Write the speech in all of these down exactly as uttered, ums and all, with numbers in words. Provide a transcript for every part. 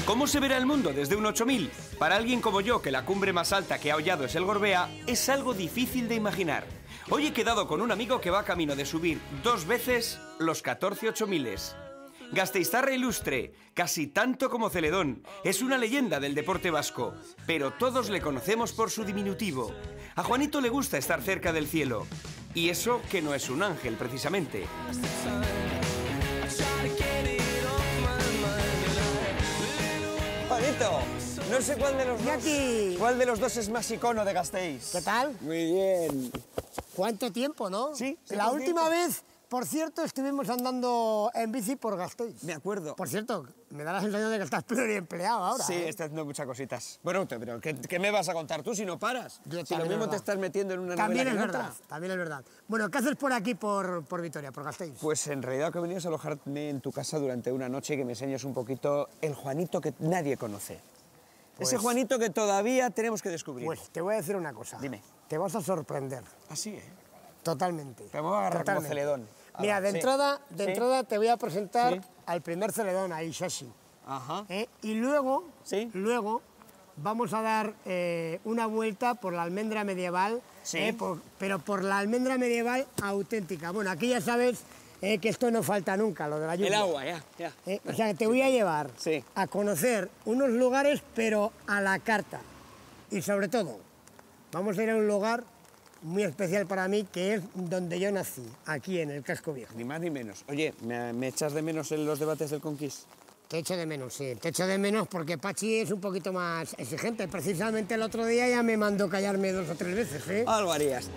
¿Cómo se verá el mundo desde un ocho mil? Para alguien como yo, que la cumbre más alta que ha hollado es el Gorbea, es algo difícil de imaginar. Hoy he quedado con un amigo que va camino de subir dos veces los catorce ocho miles. Gasteiztarra ilustre, casi tanto como Celedón, es una leyenda del deporte vasco, pero todos le conocemos por su diminutivo. A Juanito le gusta estar cerca del cielo, y eso que no es un ángel, precisamente. Juanito, no sé cuál de los dos, cuál de los dos es más icono de Gasteiz. ¿Qué tal? Muy bien. ¿Cuánto tiempo, no? Sí, sí, La ¿cuánto última tiempo? vez, por cierto, estuvimos andando en bici por Gasteiz. Me acuerdo. Por cierto, me da la sensación de que estás pluriempleado ahora. Sí, ¿eh? estoy haciendo muchas cositas. Bueno, te- pero ¿qué, qué me vas a contar tú si no paras? Yo Si lo también, mismo ¿verdad? te estás metiendo en una También es novela que en verdad, otra. también es verdad. Bueno, ¿qué haces por aquí, por, por Vitoria, por Gasteiz? Pues en realidad lo que he venido es alojarme en tu casa durante una noche y que me enseñes un poquito el Juanito que nadie conoce. Pues- Ese Juanito que todavía tenemos que descubrir. Pues te voy a decir una cosa. Dime. Te vas a sorprender, Así, ¿eh? totalmente. Te voy a agarrar como Totalmente. Celedón. Mira, Ahora, de sí. entrada, de Sí. entrada te voy a presentar Sí. al primer Celedón, a Ishashi. Ajá. ¿eh? Y luego, Sí. luego vamos a dar eh, una vuelta por la almendra medieval, Sí. eh, por- pero por la almendra medieval auténtica. Bueno, aquí ya sabes eh, que esto no falta nunca, lo de la lluvia. El agua, ya, ya. Eh, o sea, que te voy a llevar Sí. a conocer unos lugares, pero a la carta. Y sobre todo, vamos a ir a un lugar muy especial para mí, que es donde yo nací, aquí en el Casco Viejo. Ni más ni menos. Oye, ¿me, me echas de menos en los debates del Conquist? Te echo de menos, sí, te echo de menos porque Pachi es un poquito más exigente. Precisamente el otro día ya me mandó callarme dos o tres veces, ¿eh? Algo harías.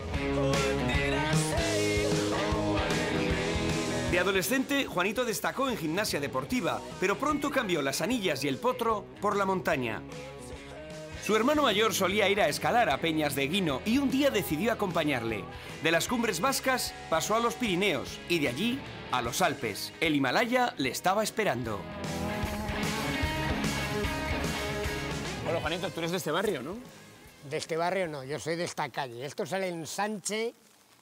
De adolescente, Juanito destacó en gimnasia deportiva, pero pronto cambió las anillas y el potro por la montaña. Su hermano mayor solía ir a escalar a Peñas de Guino y un día decidió acompañarle. De las cumbres vascas pasó a los Pirineos y de allí a los Alpes. El Himalaya le estaba esperando. Bueno, Juanito, tú eres de este barrio, ¿no? De este barrio no, yo soy de esta calle. Esto es el ensanche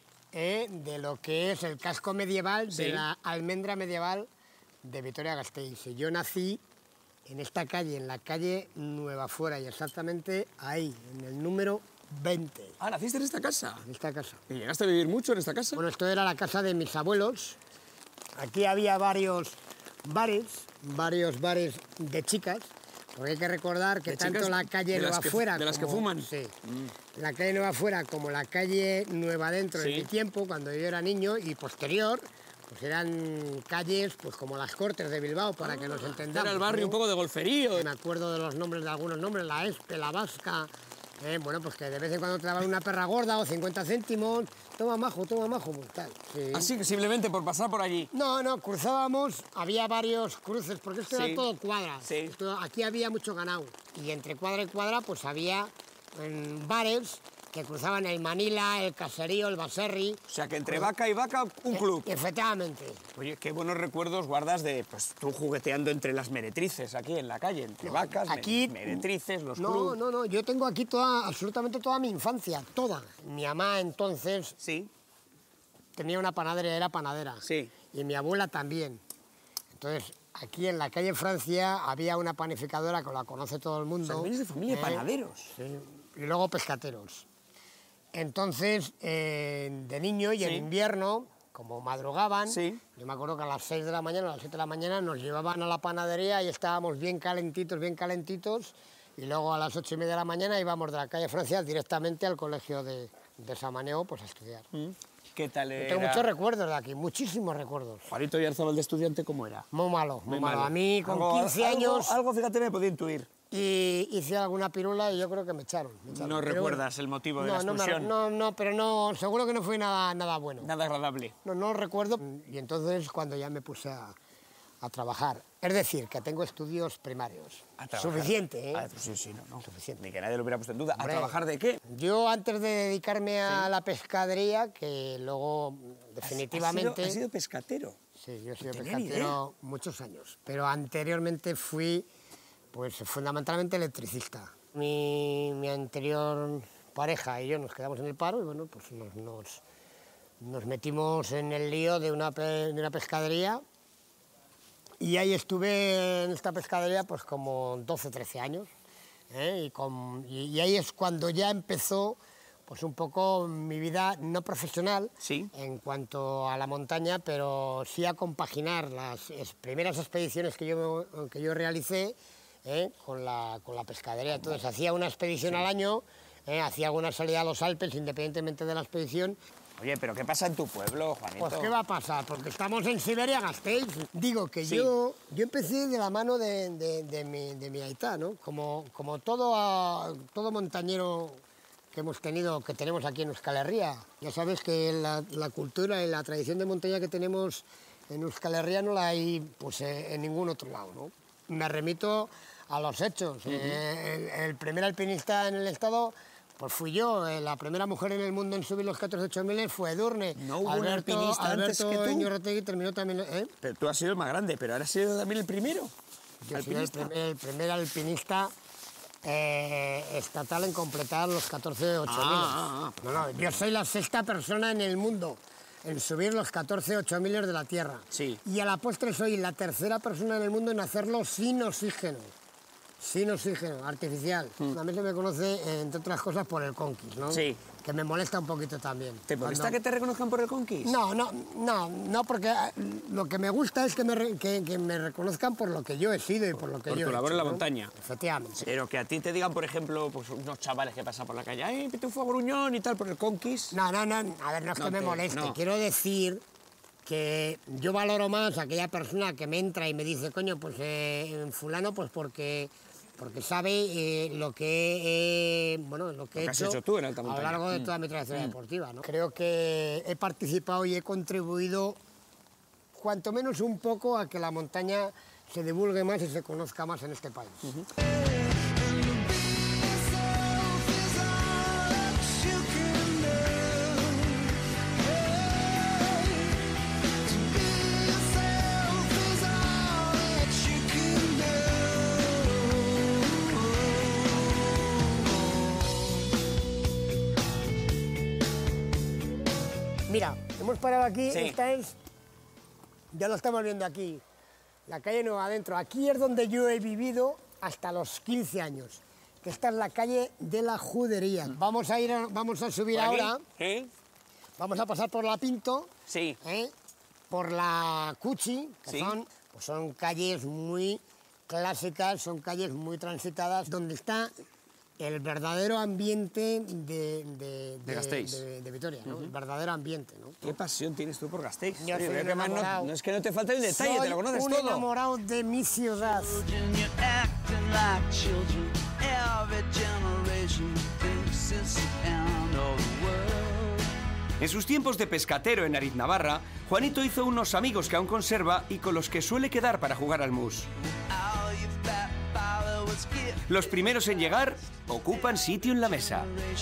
eh, de lo que es el casco medieval Sí. de la almendra medieval de Vitoria-Gasteiz. Y yo nací en esta calle, en la calle Nueva Fuera, y exactamente ahí, en el número veinte, Ah, naciste en esta casa. en esta casa. ¿Y llegaste a vivir mucho en esta casa? Bueno, esto era la casa de mis abuelos. Aquí había varios bares, varios bares de chicas, porque hay que recordar que ¿De tanto chicas? la calle ¿De las Nueva que- Fuera de las que como- fuman? Sí. La calle Nueva Fuera como la calle Nueva Dentro Sí. en mi tiempo, cuando yo era niño, y posterior, pues eran calles pues como las Cortes de Bilbao, para que nos entendamos. Era el barrio ¿no? un poco de golferío. Me acuerdo de los nombres de algunos nombres, la Espe, la Vasca. eh, bueno, pues que de vez en cuando te daban una perra gorda o cincuenta céntimos. Toma majo, toma majo, pues tal. Sí. Así que simplemente por pasar por allí. No, no, cruzábamos, había varios cruces, porque esto Sí. era todo cuadras. Sí. Esto- aquí había mucho ganado. Y entre cuadra y cuadra, pues había mm, bares que cruzaban el Manila, el Caserío, el Baserri. O sea, que entre vaca y vaca, un club. Eh, Efectivamente. Oye, qué buenos recuerdos guardas de pues, tú jugueteando entre las meretrices aquí en la calle, entre vacas, Aquí- mere- meretrices, los No, clubs. no, no, yo tengo aquí toda, absolutamente toda mi infancia, toda. Mi mamá entonces Sí, tenía una panadería, era panadera. Sí. Y mi abuela también. Entonces, aquí en la calle Francia había una panificadora que la conoce todo el mundo. O sea, vienes de familia de ¿eh? panaderos. Sí, y luego pescateros. Entonces, eh, de niño y en Sí. invierno, como madrugaban, Sí. yo me acuerdo que a las seis de la mañana, a las siete de la mañana, nos llevaban a la panadería y estábamos bien calentitos, bien calentitos, y luego a las ocho y media de la mañana íbamos de la calle Francia directamente al colegio de, de Samaneo pues, a estudiar. ¿Qué tal Yo era? tengo muchos recuerdos de aquí, muchísimos recuerdos. Juanito Yarzabal de estudiante, ¿cómo era? Muy malo, muy, malo. A mí, con Algo- quince algo- años, Algo, fíjate, me podía intuir. y hice alguna pirula y yo creo que me echaron. me echaron. No Pero recuerdas bueno, el motivo de no, la no, me- expulsión. no, no, pero no, seguro que no fue nada, nada bueno. Nada agradable. No, no lo recuerdo. Y entonces cuando ya me puse a, a trabajar. Es decir, que tengo estudios primarios. A trabajar. Suficiente, ¿eh? Ah, pues sí, sí, no, no. Suficiente. Ni que nadie lo hubiera puesto en duda. Hombre. ¿A trabajar de qué? Yo antes de dedicarme a la pescadería, que luego definitivamente... ¿Has sido, has sido pescatero? Sí, yo he sido No tenía ni pescatero muchos años, pero anteriormente fui, pues, fundamentalmente electricista. Mi, mi anterior pareja y yo nos quedamos en el paro y, bueno, pues nos, nos, nos metimos en el lío de una, pe- de una pescadería Y ahí estuve en esta pescadería pues como doce, trece años. ¿eh? Y, con, y, y ahí es cuando ya empezó pues un poco mi vida no profesional sí. en cuanto a la montaña, pero sí a compaginar las es, primeras expediciones que yo, que yo realicé ¿eh? con, la, con la pescadería. Entonces hacía una expedición sí. al año, ¿eh? hacía alguna salida a los Alpes independientemente de la expedición. Oye, ¿pero qué pasa en tu pueblo, Juanito? Pues ¿qué va a pasar? Porque estamos en Siberia, Gasteiz. Digo que sí. yo, yo empecé de la mano de, de, de, mi, de mi aitá, ¿no? Como, como todo, a, todo montañero que hemos tenido, que tenemos aquí en Euskal Herria. Ya sabes que la, la cultura y la tradición de montaña que tenemos en Euskal Herria no la hay pues, en ningún otro lado, ¿no? Me remito a los hechos. Uh-huh. eh, el, el primer alpinista en el estado... Pues fui yo, eh, la primera mujer en el mundo en subir los catorce ocho mil fue Edurne. No hubo Alberto, un alpinista antes Alberto que tú. Iñorrotegui terminó también... ¿eh? Pero tú has sido el más grande, pero ahora has sido también el primero. Yo soy el primer, el primer alpinista eh, estatal en completar los catorce ocho mil. Ah, ah, ah. No, no, yo soy la sexta persona en el mundo en subir los catorce ocho mil de la Tierra. Sí. Y a la postre soy la tercera persona en el mundo en hacerlo sin oxígeno. Sin oxígeno, artificial. Mm. A mí se me conoce, eh, entre otras cosas, por el Conquist, ¿no? Sí. Que me molesta un poquito también. ¿Te molesta Cuando... que te reconozcan por el Conquist? No, no, no, no, porque lo que me gusta es que me, re... que, que me reconozcan por lo que yo he sido y por lo que por yo he hecho. Por tu labor en la ¿no? montaña. Efectivamente. Pero que a ti te digan, por ejemplo, pues unos chavales que pasan por la calle, ¡ay, Pitufo Gruñón! y tal, por el Conquist. No, no, no, a ver, no es no que te... me moleste. No. Quiero decir que yo valoro más a aquella persona que me entra y me dice, coño, pues eh, en fulano, pues porque... porque sabe eh, lo que, eh, bueno, lo que lo he que hecho, has hecho tú en alta montaña. A lo largo de toda mm. mi trayectoria mm. deportiva, ¿no? Creo que he participado y he contribuido, cuanto menos un poco, a que la montaña se divulgue más y se conozca más en este país. Uh-huh. Mira, hemos parado aquí, sí. Esta es, ya lo estamos viendo aquí, la calle Nueva Adentro. Aquí es donde yo he vivido hasta los quince años, que esta es la calle de la Judería. Mm. Vamos a ir, a, vamos a subir ahora, ¿sí? Vamos a pasar por la Pinto, sí. ¿eh? Por la Cuchi, que sí. son, pues son calles muy clásicas, son calles muy transitadas, donde está el verdadero ambiente de, de, de, de, de, de Vitoria, ¿no? Uh-huh. El verdadero ambiente, ¿no? ¿Qué pasión tienes tú por Gasteiz? Yo soy un enamorado. No, no es que no te falte el detalle, soy te lo conoces un todo. un enamorado de mi ciudad. En sus tiempos de pescatero en Ariznabarra, Juanito hizo unos amigos que aún conserva y con los que suele quedar para jugar al mus. Los primeros en llegar ocupan sitio en la mesa.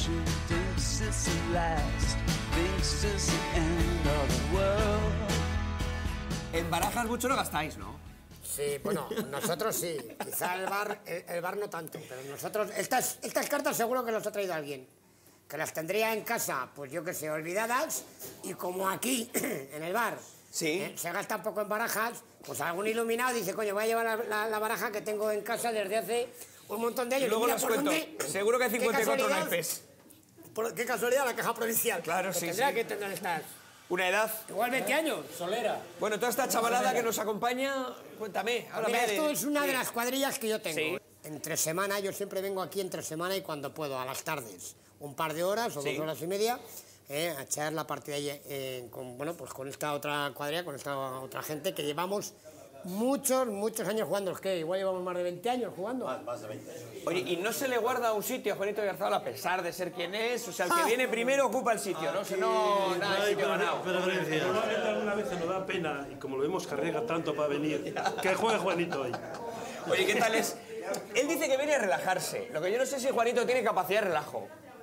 En Barajas mucho no gastáis, ¿no? Sí, bueno, nosotros sí. Quizá el bar, el, el bar no tanto, pero nosotros... Estas, estas cartas seguro que las ha traído alguien. Que las tendría en casa, pues yo qué sé, olvidadas. Y como aquí, en el bar, sí. eh, se gasta un poco en barajas, pues algún iluminado dice, coño, voy a llevar la, la, la baraja que tengo en casa desde hace un montón de años. Y luego mira, las cuento. Dónde, seguro que hay cincuenta y cuatro naipes. Por, qué casualidad, la caja provincial. Claro, que sí, tendrá sí. que tener estas... Una edad. Igual veinte años, Solera. Bueno, toda esta chavalada que nos acompaña, cuéntame. Pues mira, esto de... es una sí. de las cuadrillas que yo tengo. Sí. Entre semana, yo siempre vengo aquí entre semana y cuando puedo, a las tardes. Un par de horas o sí. dos horas y media, eh, a echar la partida eh, con, bueno, pues con esta otra cuadrilla, con esta otra gente que llevamos muchos, muchos años jugando. Es que igual llevamos más de veinte años jugando. Más, más de veinte. Oye, ¿y no se le guarda un sitio a Juanito Garzabal a pesar de ser quien es? O sea, el que viene primero ocupa el sitio, ¿no? Si no, nada de sitio ganado. Normalmente alguna vez nos da pena, y como lo vemos carrega tanto para venir, que juegue Juanito hoy. Oye, ¿qué tal es? Él dice que viene a relajarse. Lo que yo no sé es si Juanito tiene capacidad de relajo.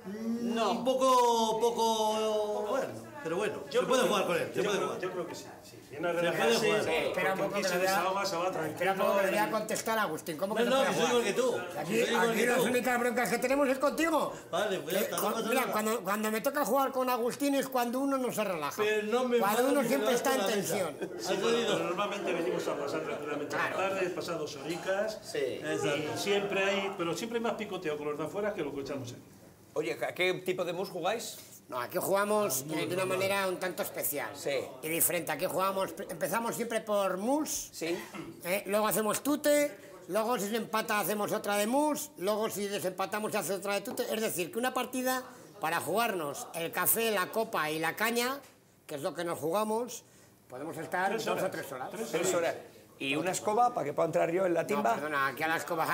No. Un poco, poco... Bueno, pero bueno, Yo se puede creo- jugar con él. Se Yo puede creo, jugar. yo creo que sí. sí. Viene a Se puede relajarse, jugar. porque Espera un poco aquí que se le voy a- desahoga, se va tranquilo. Espera un poco que le voy a contestar a Agustín. ¿Cómo que No, se no, puede que soy jugar? igual que tú. Aquí, Que soy igual aquí que las tú. únicas broncas que tenemos es contigo. Vale, pues ya Eh, está, no con- pasa mira, nada. cuando, cuando me toca jugar con Agustín es cuando uno no se relaja. Pero no me cuando enfado uno ni siempre me está en levanto la mesa. tensión. ¿Has Pero oído? normalmente venimos a pasar tranquilamente la tarde, pasar dos horicas. Sí. Y siempre hay, pero siempre hay más picoteo con los de afuera que lo que echamos aquí. Oye, ¿a qué tipo de mus jugáis? No, aquí jugamos eh, de una manera un tanto especial. Sí. Y diferente. Aquí jugamos, empezamos siempre por mus. Sí. Eh, luego hacemos tute, luego si se empata hacemos otra de mus, luego si desempatamos se hace otra de tute. Es decir, que una partida para jugarnos el café, la copa y la caña, que es lo que nos jugamos, podemos estar Tres dos horas. o tres horas. Tres horas. ¿Y una escoba para que pueda entrar yo en la No, timba? perdona, aquí a la escoba,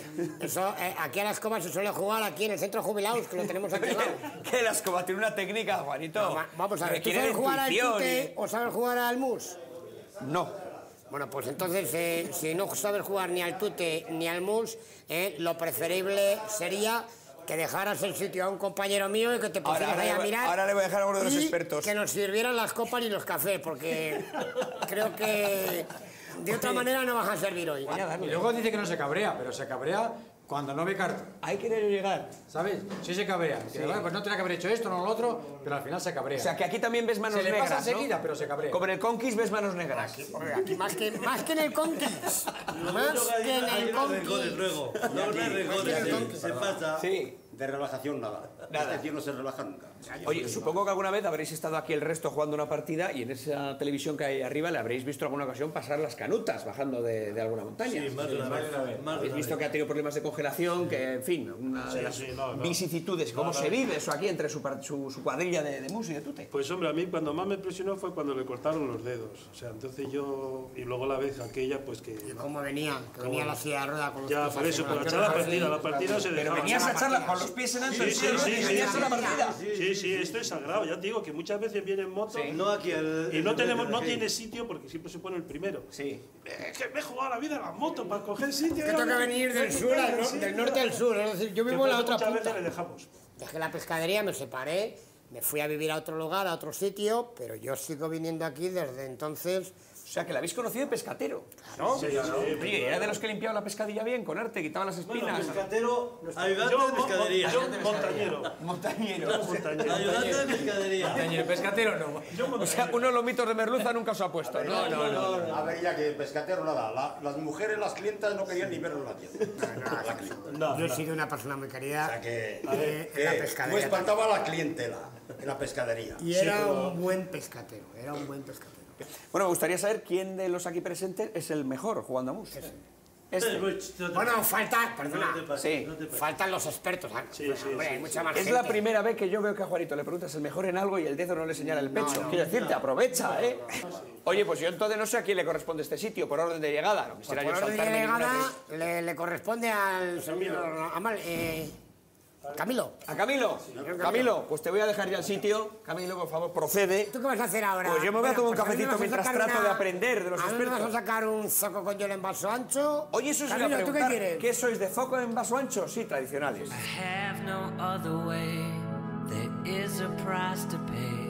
eso, eh, aquí a la escoba se suele jugar aquí en el centro jubilados, que lo tenemos aquí al lado. Que la escoba tiene una técnica, Juanito. No, va- vamos a ver, ¿tú Requiere sabes de jugar al intuición tute o sabes jugar al mus? y- No. Bueno, pues entonces, eh, si no sabes jugar ni al tute ni al mus, eh, lo preferible sería que dejaras el sitio a un compañero mío y que te Ahora- pusieras ahora ahí le a voy- mirar. ahora le voy a dejar a uno de los y expertos. que nos sirvieran las copas y los cafés, porque creo que de otra manera no vas a servir hoy. Y luego dice que no se cabrea, pero se cabrea cuando no ve carta. Ahí quiere llegar. ¿Sabes? Sí se cabrea. Que, "Bueno, pues no tenía que haber hecho esto, no lo otro, pero al final se cabrea. O sea, que aquí también ves manos se le negras, pasa ¿no? enseguida, pero se cabrea. Como en el Conquist ves manos negras. Hombre, aquí más que, más que en el Conquist. Más Hay que en hay el unos rencores Conquist. luego. No, no hay rencores, se- se pasa. Sí. De relajación nada. Nada. Este tío no se relaja nunca. Oye, supongo que alguna vez habréis estado aquí el resto jugando una partida y en esa televisión que hay arriba le habréis visto alguna ocasión pasar las canutas bajando de, de alguna montaña. Sí, más de una vez. Más de Habéis una visto vez. que ha tenido problemas de congelación, que en fin, una de las sí, no, no. vicisitudes. ¿Cómo se vive eso aquí entre su, par- su, su cuadrilla de, de mus y de tute? Pues hombre, a mí cuando más me impresionó fue cuando le cortaron los dedos. O sea, entonces yo... Y luego la vez aquella, pues que... ¿Cómo venía? Que venía la silla de rueda con los Ya, pies por eso, así, para con echar las la piernas partida, así. la partida se Pero dejaba. venías a echarla con los pies en alto Sí, y sí, sí, sí, venías sí, a la partida. Sí, sí, esto es sagrado. Ya te digo que muchas veces vienen motos No aquí el... y no el- tenemos, no el- tiene sitio porque siempre se pone el primero. Sí. Es que me he jugado la vida en la moto para coger sitio. Que tengo que venir del sur al no- del norte al sur, es decir, yo vivo en la otra Muchas punta. veces le dejamos. Dejé la pescadería, me separé, me fui a vivir a otro lugar, a otro sitio, pero yo sigo viniendo aquí desde entonces. O sea, que la habéis conocido de pescatero. ¿No? Sí, claro. Oye, era de los que limpiaban la pescadilla bien, con arte, quitaban las espinas. Pescatero, ayudante Yo, de pescadería. yo montañero. Montañero. Montañero. Ayudante de pescadería. El pescatero no. O sea, uno de los mitos de merluza nunca se ha puesto. No, no, no. A ver, ya que pescatero nada. La- las mujeres, las clientas no querían ni verlo en la tienda. La clienta. Yo he sido una persona muy querida O sea que, eh, en la que no pescadería. espantaba a la clientela en la pescadería. Y era un buen pescatero, era un buen pescatero. Bueno, me gustaría saber quién de los aquí presentes es el mejor jugando a mus. Este. Bueno, falta, perdona, Sí. faltan los expertos. ¿eh? Sí, sí, Hombre, sí, hay mucha más Es gente. la primera vez que yo veo que a Juanito le preguntas el mejor en algo y el dedo no le señala el pecho. Quiero decirte, aprovecha, ¿eh? Oye, pues yo entonces no sé a quién le corresponde este sitio, por orden de llegada. No quisiera Por yo orden de saltarme ninguna llegada vez. le, le corresponde al señor Amal, eh, Camilo. ¿A Camilo? Camilo, pues te voy a dejar ya el sitio. Camilo, por favor, procede. ¿Tú qué vas a hacer ahora? Pues yo me voy a Bueno, tomar un pues a mí me cafecito vas a mientras sacar trato de aprender de los a mí me vas a expertos. sacar un zoco con hielo en vaso ancho. Oye, eso se iba a Camilo, ¿tú qué preguntar. quieres? ¿Qué sois, de foco en vaso ancho? Sí, tradicionales. Have no other way. There is a price to pay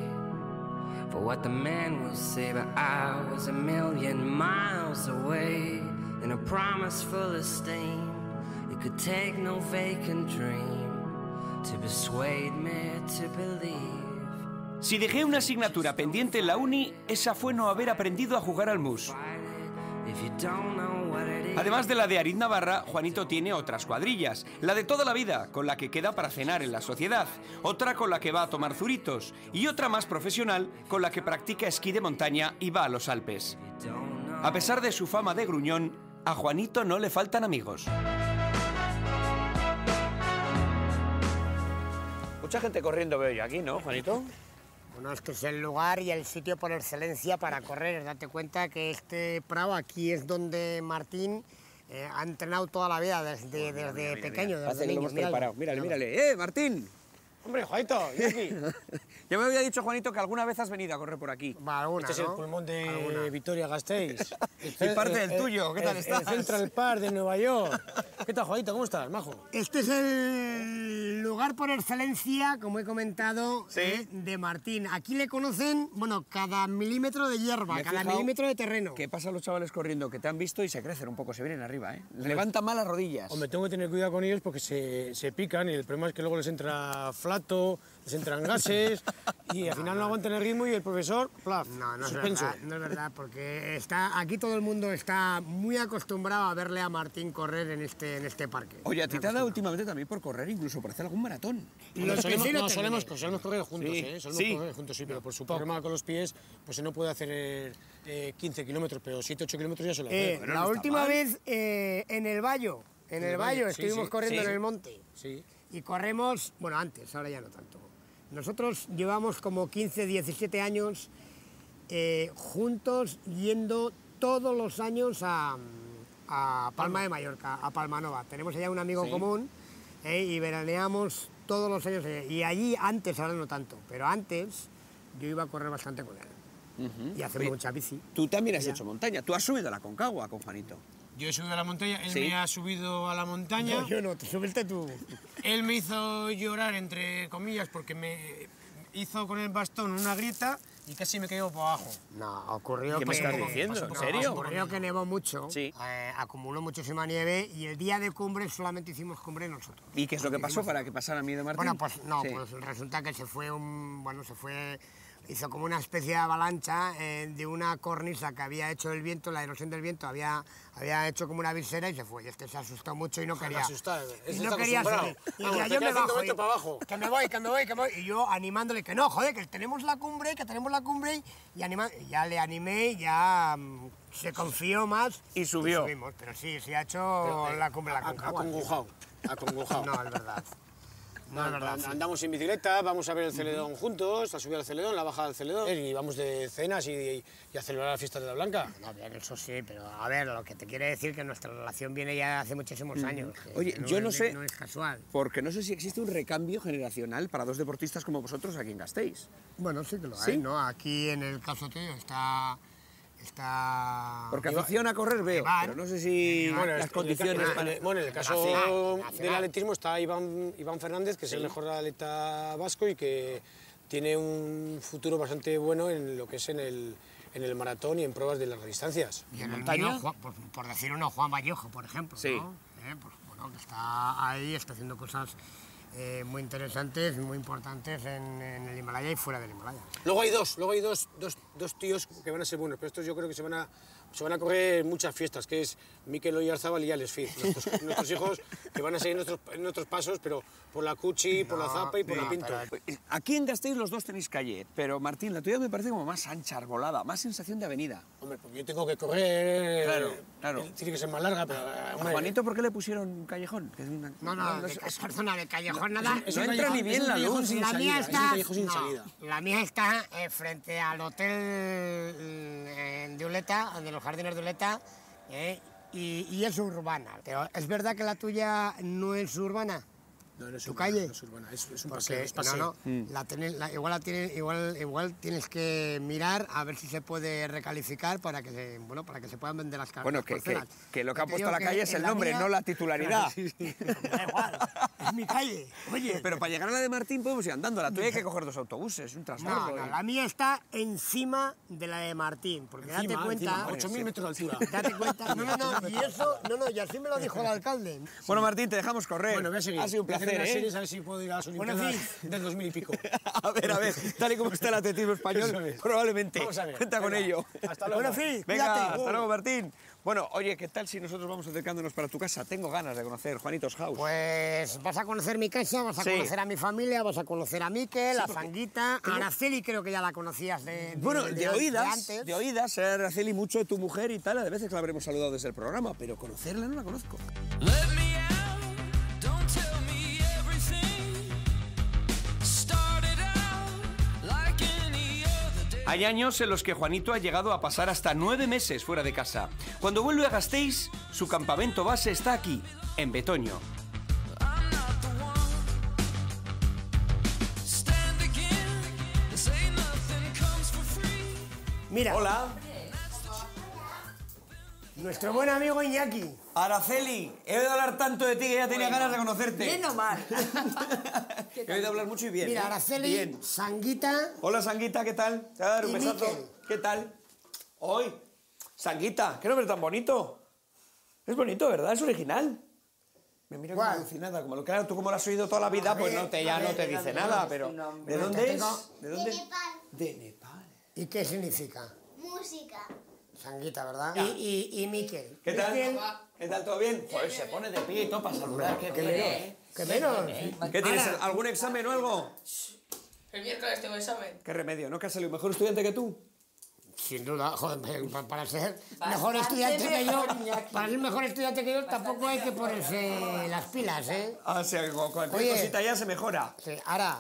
for what the man will say, but I was a million miles away in a promise full of steam. It could take no vacant dream to persuade me to believe. Si dejé una asignatura pendiente en la uni, esa fue no haber aprendido a jugar al mus. If you don't know what it is. Además de la de Aritz Navarra, Juanito tiene otras cuadrillas. La de toda la vida, con la que queda para cenar en la sociedad. Otra con la que va a tomar zuritos. Y otra más profesional, con la que practica esquí de montaña y va a los Alpes. A pesar de su fama de gruñón, a Juanito no le faltan amigos. Mucha gente corriendo veo yo aquí, ¿no, Juanito? Bueno, este es el lugar y el sitio por excelencia para correr. Date cuenta que este prado aquí es donde Martín eh, ha entrenado toda la vida, desde, desde pequeño, desde Parece que lo niño. hemos Míralo. preparado. Mírale, mírale. ¡Eh, Martín! Hombre, Juanito, ¿y aquí? Ya me había dicho, Juanito, que alguna vez has venido a correr por aquí. Va, alguna, Este es ¿no? el pulmón de Alguna. Vitoria-Gasteiz. Y parte del tuyo, ¿qué tal el, estás? El Central Park de Nueva York. ¿Qué tal, Juanito? ¿Cómo estás, majo? Este es el lugar lugar por excelencia, como he comentado, Sí. eh, de Martín. Aquí le conocen, bueno, cada milímetro de hierba, Me he cada fijado milímetro de terreno. ¿Qué pasa a los chavales corriendo? Que te han visto y se crecen un poco, se vienen arriba, ¿eh? Levantan mal las rodillas. Hombre, tengo que tener cuidado con ellos porque se, se pican y el problema es que luego les entra flato, les entran gases y al final no aguantan el ritmo y el profesor, plaf, No, no es suspenso. verdad, no es verdad, porque está, aquí todo el mundo está muy acostumbrado a verle a Martín correr en este, en este parque. Oye, a ti te ha dado últimamente también por correr, incluso por hacer algún maratón. Los Nos que solemos, sí lo no, terminé. solemos, solemos correr juntos, Sí, ¿eh? Solemos sí. correr juntos, sí, pero por su problema con los pies, pues no puede hacer eh, quince kilómetros, pero siete, ocho kilómetros ya se lo Eh, hace. la última vez eh, en el Bayo, en el, el Bayo, Bayo, sí, estuvimos sí, corriendo sí, en sí. el monte. Sí. Y corremos, bueno, antes, ahora ya no tanto. Nosotros llevamos como quince, diecisiete años eh, juntos yendo todos los años a, a Palma de Mallorca, a Palmanova. Tenemos allá un amigo Sí. común eh, y veraneamos todos los años. eh, y allí antes, ahora no tanto, pero antes yo iba a correr bastante con él. Y hacemos Oye, mucha bici. Tú también has Ya. hecho montaña. Tú has subido a la Concagua con Juanito. Yo he subido a la montaña, él Sí. me ha subido a la montaña. No, yo no, te subiste tú. Él me hizo llorar, entre comillas, porque me hizo con el bastón una grieta y casi me quedó por abajo. No, ocurrió ¿Qué que... me estás diciendo? No, ¿En serio? Ocurrió que nevó mucho, Sí. eh, acumuló muchísima nieve y el día de cumbre solamente hicimos cumbre nosotros. ¿Y qué es lo que pasó para que pasara miedo, Martín? Bueno, pues no, Sí. pues resulta que se fue un... Bueno, se fue... Hizo como una especie de avalancha eh, de una cornisa que había hecho el viento, la erosión del viento había, había hecho como una visera y se fue. Y este se asustó mucho y no quería... asustar, y este no está quería acostumbrado. subir. Y Vamos, ya te yo me quedas cinco bajo. metros y- para abajo. Que me voy, que me voy, que me voy. Y yo animándole que no, joder, que tenemos la cumbre, que tenemos la cumbre. Y anima, y ya le animé y ya mm, se confió más. Y subió. subimos. Pero sí, sí ha hecho la cumbre la A- Concagua. Acongojado, acongojado. No, es verdad. No, es verdad. sí. Andamos en bicicleta, vamos a ver el Celedón juntos, la subida al Celedón, la bajada al Celedón, y vamos de cenas y, y a celebrar la fiesta de la Blanca. No, bien, eso sí, pero a ver, lo que te quiere decir que nuestra relación viene ya hace muchísimos años. que- Oye, que yo no es- sé- No es casual. Porque no sé si existe un recambio generacional para dos deportistas como vosotros aquí en Gasteiz. Bueno, sí que lo ¿Sí? hay, ¿no? Aquí en el caso tuyo está... está... Porque afición a correr veo, Iván. pero no sé si Iván, las en el ca- condiciones... en el- para- en el- bueno, en el caso Nacional, nacional. del atletismo está Iván, Iván Fernández, que es el mejor atleta vasco y que tiene un futuro bastante bueno en lo que es en el, en el maratón y en pruebas de largas distancias. Y en el montaña? mío, Juan- por, por decir uno, Juan Vallejo, por ejemplo, Sí. ¿no? Eh, pues, bueno, que está ahí, está haciendo cosas eh, muy interesantes, muy importantes en, en el Himalaya y fuera del Himalaya. Luego hay dos, luego hay dos, dos, dos tíos que van a ser buenos, pero estos yo creo que se van a, se van a correr muchas fiestas, que es Mikel Oyarzábal y Alex Fiz, nuestros, nuestros hijos que van a seguir nuestros, nuestros pasos, pero por la Cuchi, por la Zapa y por no, la Pinto. pero- Aquí en Gasteiz los dos tenéis calle, pero Martín, la tuya me parece como más ancha, arbolada, más sensación de avenida. Hombre, porque yo tengo que correr, Claro, claro. tiene que ser más larga, pero eh, ¿A hombre, Juanito por qué le pusieron un callejón? Que es una- No, no, de, es- ca- perdona, de callejón nada. es no un entra callejón- ni bien es un la callejón luz. sin La salida, mía es un está, callejón sin no, salida. la mía está eh, frente al hotel eh, de Uleta, de los jardines de Uleta, eh, y, y es urbana. Pero es verdad que la tuya no es urbana. No, no es ¿Tu urbana, calle? no es urbana, es, es un Porque, paseo, es paseo. no, no, la tenés- la- igual, la tienes, igual, igual tienes que mirar a ver si se puede recalificar para que se, bueno, para que se puedan vender las cartas. Bueno, que, que, que lo que ha Te puesto digo la que calle es en el la nombre, mía- no la titularidad. Me da igual, es mi calle. Oye, Pero para llegar a la de Martín podemos ir andando. La tuya hay que coger dos autobuses, un no, transporte. no, la mía está encima de la de Martín, porque date Encima, cuenta... encima, ocho mil metros de altura. Date cuenta, no, no, no, y eso, no, no, y así me lo dijo el alcalde. Bueno, Martín, te dejamos correr. Bueno, voy a seguir. Ha sido un Voy a hacer placer, unas ¿eh? series, a ver si puedo ir a las Bueno, Olimpiadas sí. del dos mil y pico. A ver, a ver, tal y como está el atletismo Eso español, es. probablemente. Vamos a ver. Cuenta con Venga, ello. hasta luego. Bueno, sí, Venga, cuídate. hasta luego, Martín. Bueno, oye, ¿qué tal si nosotros vamos acercándonos para tu casa? Tengo ganas de conocer Juanitos House. Pues vas a conocer mi casa, vas a Sí. conocer a mi familia, vas a conocer a Miquel, a Fanguita, a Araceli creo que ya la conocías de, de, Bueno, de, oídas, antes. de oídas, sé, Araceli, mucho de tu mujer y tal, a veces que la habremos saludado desde el programa, pero conocerla no la conozco. Let me out, don't tell me everything. Started out like any other day. Hay años en los que Juanito ha llegado a pasar hasta nueve meses fuera de casa. Cuando vuelve a Gasteiz, su campamento base está aquí, en Betoño. I'm not the one. Stand again and say nothing comes for free. Mira, Hola. Nuestro buen amigo Iñaki. Araceli, he oído hablar tanto de ti que ya tenía Bueno, ganas de conocerte. bien o mal. He oído hablar mucho y bien. Mira, ¿eh? Araceli, Bien. Sanguita. Hola, Sanguita, ¿qué tal? Te voy a dar un Y besazo. Miquel. ¿Qué tal? Hoy. Sanguita, qué nombre tan bonito. Es bonito, ¿verdad? Es original. Me mira como ¿Cuál? alucinada. Como lo claro, tú como lo has oído toda la vida, A pues ver, no te, a ya ver, no te ¿de dice dónde nada, es pero... tu nombre? ¿De dónde Te es? tengo- ¿De dónde? De Nepal. De Nepal. ¿Y qué significa? Música. Sanguita, ¿verdad? Ya. Y, y, y Miquel. ¿Qué tal? Miquel, ¿Qué tal? ¿Todo bien? Pues se pone de pie y todo para saludar. ¿Qué, ¿Qué qué, menos? ¿Qué menos? ¿Qué tienes? Ahora, ¿Algún examen o algo? El miércoles tengo examen. ¿Qué remedio? ¿No que has salido mejor estudiante que tú? Sin duda, joder, pa- para ser Bastante mejor estudiante que yo, mejor, Iñaki. para ser mejor estudiante que yo, tampoco hay que ponerse las pilas, ¿eh? Ah, o sea, con cualquier Oye. cosita ya se mejora. Sí, ahora,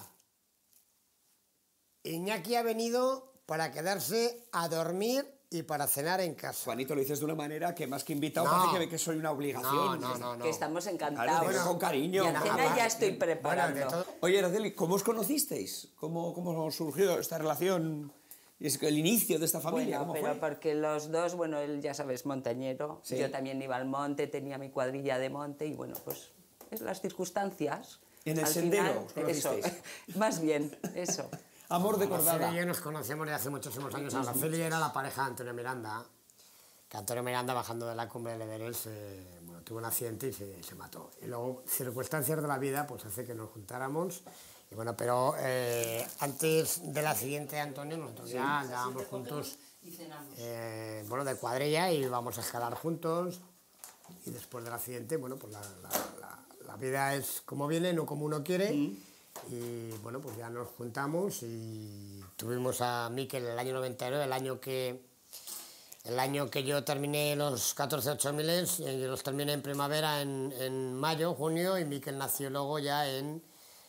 Iñaki ha venido para quedarse a dormir y para cenar en casa. Juanito, lo dices de una manera que más que invitado No. parece que, que soy una No, obligación. no, no, no. Que estamos Claro, encantados. bueno, con cariño. Y la cena Bueno, ya estoy bueno, preparando. de todo- Oye, Araceli, ¿cómo os conocisteis? ¿Cómo, cómo surgió esta relación? Y es que el inicio de esta familia, Bueno, ¿cómo pero fue? porque los dos, bueno, él ya sabes, montañero, Sí. yo también iba al monte, tenía mi cuadrilla de monte y bueno, pues es las circunstancias. ¿En el Al sendero final, os conocisteis? eso, más bien, eso. Amor de Araceli cordada. y yo nos conocemos desde hace muchísimos años. Araceli era la pareja de Antonio Miranda, que Antonio Miranda, bajando de la cumbre del Everest, eh, bueno, tuvo un accidente y se, se mató. Y luego, circunstancias de la vida, pues hace que nos juntáramos. Y bueno, pero eh, antes del accidente de Antonio, nosotros ya andábamos juntos, eh, bueno, de cuadrilla y íbamos a escalar juntos. Y después del accidente, bueno, pues la, la- la- la vida es como viene, no como uno quiere. Y bueno, pues ya nos juntamos y tuvimos a Miquel el año noventa y nueve, el año que, el año que yo terminé los catorce ocho miles, eh, yo los terminé en primavera, en, en mayo, junio, y Miquel nació luego ya en...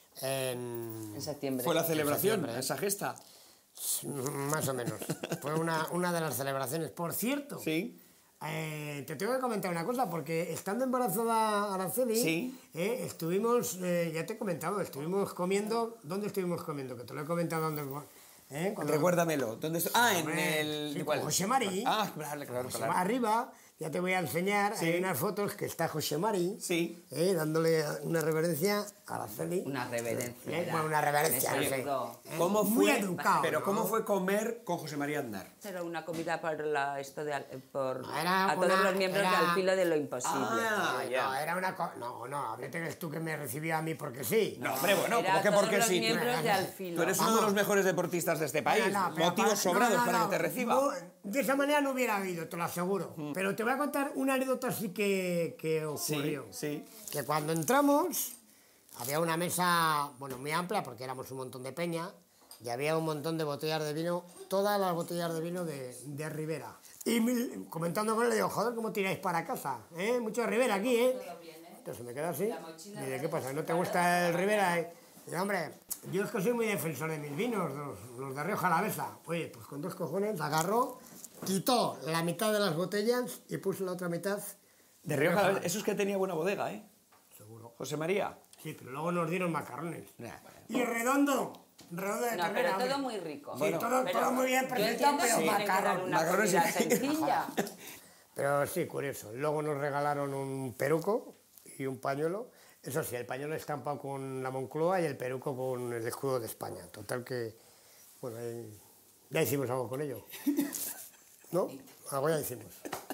en En septiembre. Fue la celebración, septiembre. esa gesta. Más o menos. Fue una, una de las celebraciones. Por cierto, Sí. eh, te tengo que comentar una cosa, porque estando embarazada Araceli, Sí. eh, estuvimos, eh, ya te he comentado, estuvimos comiendo. ¿Dónde estuvimos comiendo? Que te lo he comentado. ¿Dónde, eh, cuando- Recuérdamelo. ¿Dónde estoy? Ah, en Hombre, el... sí, ¿cuál? con José Mari. Ah, claro, claro, José claro. Mari, arriba, ya te voy a enseñar, Sí. hay unas fotos que está José Mari, Sí. eh, dándole una reverencia a Araceli. Una reverencia. Eh, era. bueno, una reverencia, Me no sé. saludó. Eh, ¿Cómo muy fue, educado, pero ¿no? ¿cómo fue comer con José María Aznar? Era una comida por, la, esto de, al- por Era a todos una- los miembros era- de Al filo de lo imposible. Ah, No, ya. no, era una cosa. No, no, no te crees tú que me recibía a mí porque sí. No, hombre, bueno, Era ¿cómo que todos porque los sí? Tú, miembros de Al filo. tú eres uno de los mejores deportistas de este país. No, no, pero Motivos para- sobrados no, no, para no, que te reciba. no, de esa manera no hubiera habido, te lo aseguro. Pero te voy a contar una anécdota así que, que Sí, ocurrió. sí. Que cuando entramos, había una mesa, bueno, muy amplia, porque éramos un montón de peña, y había un montón de botellas de vino, todas las botellas de vino de, de Ribera. Y mi- comentando con él, le digo, joder, ¿cómo tiráis para casa? ¿Eh? Mucho Ribera aquí, ¿eh? Entonces me queda así. Y de ¿qué pasa? ¿No te gusta el Ribera? Y digo, hombre, yo es que soy muy defensor de mis vinos, los, los de Rioja Alavesa. Oye, pues con dos cojones agarró, quitó la mitad de las botellas y puso la otra mitad De Rioja, eso es que tenía buena bodega, ¿eh? Seguro. José María. Sí, pero luego nos dieron macarrones. Nah. Y redondo, redondo de No, ternera, pero todo hombre. muy rico. Sí, todo, Pero todo muy bien yo presentado, entiendo pero que tienen que dar macarrón. una Macarrones comida y- sencilla. Pero sí, curioso. Luego nos regalaron un peruco y un pañuelo. Eso sí, el pañuelo estampado con la Moncloa y el peruco con el escudo de España. Total que, bueno, eh, ya hicimos algo con ello. ¿No? Algo ya hicimos.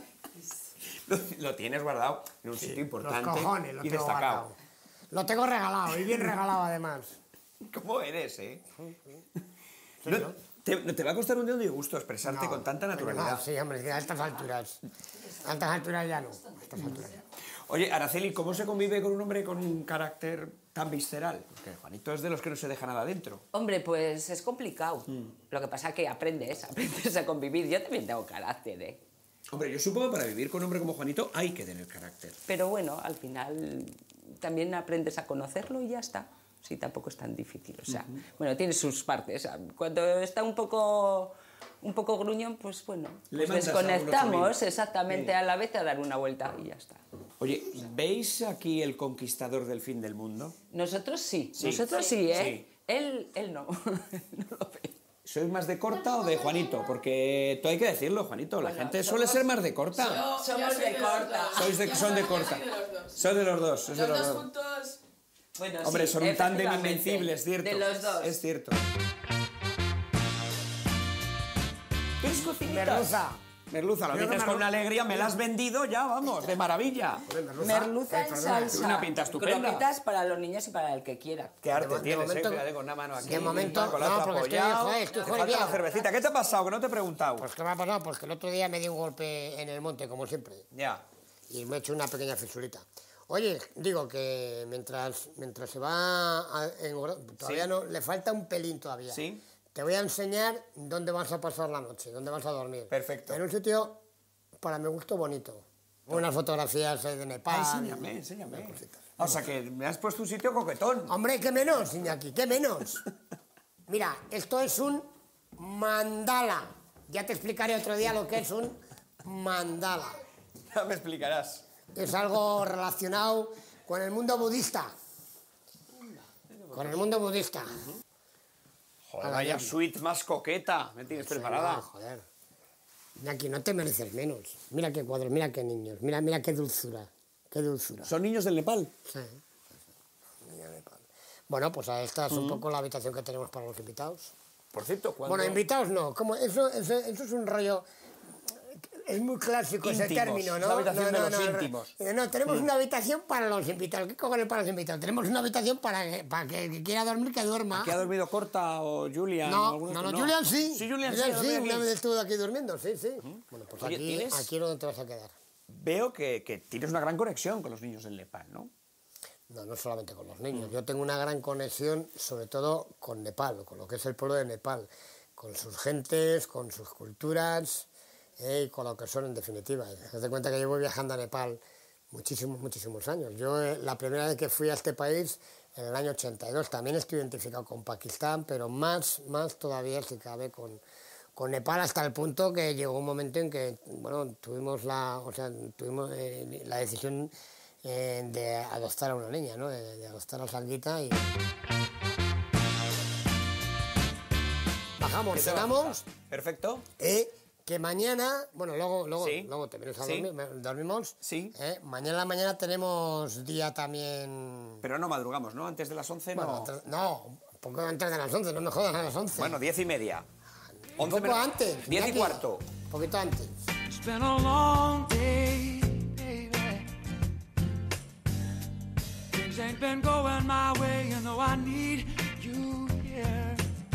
Lo, lo tienes guardado en un sitio Los importante cojones, lo y tengo destacado. guardado. Lo tengo regalado y bien regalado además. ¿Cómo eres, eh? Sí, No, ¿no? te, te va a costar un dedo de gusto expresarte No, con tanta no, naturalidad. sí, hombre, que a estas alturas. A estas alturas ya no. A estas alturas ya no. Oye, Araceli, ¿cómo se convive con un hombre con un carácter tan visceral? Porque Juanito es de los que no se deja nada dentro. Hombre, pues es complicado. Lo que pasa es que aprendes, aprendes a convivir. Yo también tengo carácter, ¿eh? Hombre, yo supongo que para vivir con un hombre como Juanito hay que tener carácter. Pero bueno, al final también aprendes a conocerlo y ya está. Sí, tampoco es tan difícil. O sea, bueno, tiene sus partes. Cuando está un poco, un poco gruñón, pues bueno, Le pues mandas desconectamos algunos exactamente Sí. a la vez a dar una vuelta y ya está. Oye, ¿veis aquí el conquistador del fin del mundo? Nosotros sí, Sí. nosotros sí, ¿eh? Sí. Él, él no, no lo ve. ¿Sois más de corta o de Juanito? Porque tú hay que decirlo, Juanito, la gente suele ser más de corta. Somos, somos de corta. Sois de, son de corta. Soy de los dos. Sois de los dos. Los dos juntos. Bueno, Hombre, sí, son un tándem efectivamente, invencible, es cierto. De los dos. Es cierto. ¿Quieres cocinitas? Merluza. Merluza, lo Yo dices no con merlu- una alegría, me la has vendido ya, vamos, de maravilla. Merluza en salsa. Una pinta estupenda. Croquetas para los niños y para el que quiera. Qué arte De mo- de tienes, momento- eh, fíjate, con una mano aquí. de momento- con la no, otra porque estoy- apoyado. joder, estoy Te falta jodido. la cervecita. ¿Qué te ha pasado? Que no te he preguntado. Pues ¿qué me ha pasado? Pues que el otro día me di un golpe en el monte, como siempre. Ya. Y me he hecho una pequeña fisurita. Oye, digo que mientras, mientras se va a engordar, todavía Sí. no, le falta un pelín todavía. Sí. Te voy a enseñar dónde vas a pasar la noche, dónde vas a dormir. Perfecto. En un sitio, para mi gusto, bonito. Unas fotografías ahí de Nepal. Ah, enséñame, enséñame. O sea, que me has puesto un sitio coquetón. Hombre, ¿qué menos, Iñaki? ¿Qué menos? Mira, esto es un mandala. Ya te explicaré otro día lo que es un mandala. Ya me explicarás. Es algo relacionado con el mundo budista. Con el mundo budista. Joder, vaya suite más coqueta. ¿Me tienes preparada? Ah, joder. Iñaki, no te mereces menos. Mira qué cuadros, mira qué niños, mira, mira qué dulzura. Qué dulzura. ¿Son niños del Nepal? Sí. Niños de Nepal. Bueno, pues esta es un poco la habitación que tenemos para los invitados. Por cierto, cuando... Bueno, invitados no. Como eso, eso, eso es un rollo... Es muy clásico ese Íntimos, término, es ¿no? la habitación no, de no, los no, íntimos. No, no, tenemos una habitación para los invitados. ¿Qué cojones para los invitados? Tenemos una habitación para que, para que el que quiera dormir, que duerma. ¿Aquí ha dormido Corta o Julian? o No, algún no, otro? no, Julian sí. Sí, Julian sí. Julian ha sí, dormido una aquí. vez estuvo aquí durmiendo, sí, sí. Bueno, pues Oye, aquí, ¿tienes? aquí es donde te vas a quedar. Veo que, que tienes una gran conexión con los niños del Nepal, ¿no? No, no solamente con los niños. Yo tengo una gran conexión, sobre todo con Nepal, con lo que es el pueblo de Nepal, con sus gentes, con sus culturas eh, y con lo que son en definitiva. Haz de cuenta que llevo viajando a Nepal muchísimos, muchísimos años. Yo eh, la primera vez que fui a este país en el año ochenta y dos, también estoy identificado con Pakistán, pero más, más todavía si cabe con, con Nepal, hasta el punto que llegó un momento en que, bueno, tuvimos la, o sea, tuvimos eh, la decisión eh, de adoptar a una niña, ¿no? De, de adoptar a Sanguita y... Bajamos, ¿Qué te cenamos, vas? Perfecto. eh, que mañana, bueno, luego, luego, Sí. luego te vienes a Sí. dormir, me- dormimos, Sí. eh, mañana a la mañana tenemos día también... Pero no madrugamos, ¿no? Antes de las once Bueno, no... antes- no, un poco antes de las once, no me jodas a las once. Bueno, diez y media. un once poco menos- antes. Diez y Iñaki, cuarto. Un poquito antes. It's been a long day, baby. Things ain't been going my way, you know I need you here.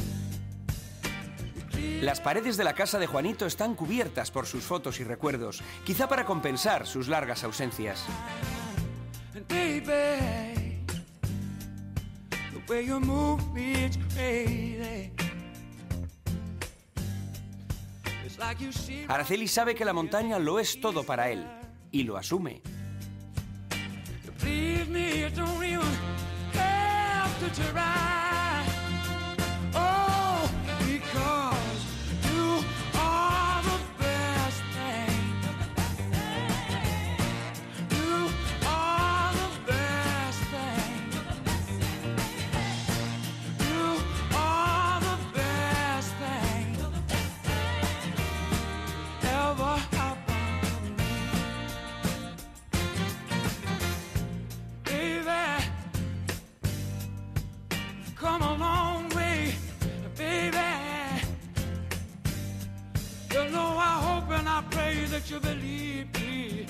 Las paredes de la casa de Juanito están cubiertas por sus fotos y recuerdos, quizá para compensar sus largas ausencias. And baby, the way you move me, it's crazy. It's like you see Araceli sabe que la montaña lo es todo para él, y lo asume. Believe me, you don't even have to try. Oh, because you are the best thing. You are the best thing. You are the best thing ever happened to me. Baby, come a long way, baby. You know I hope and I pray that you believe me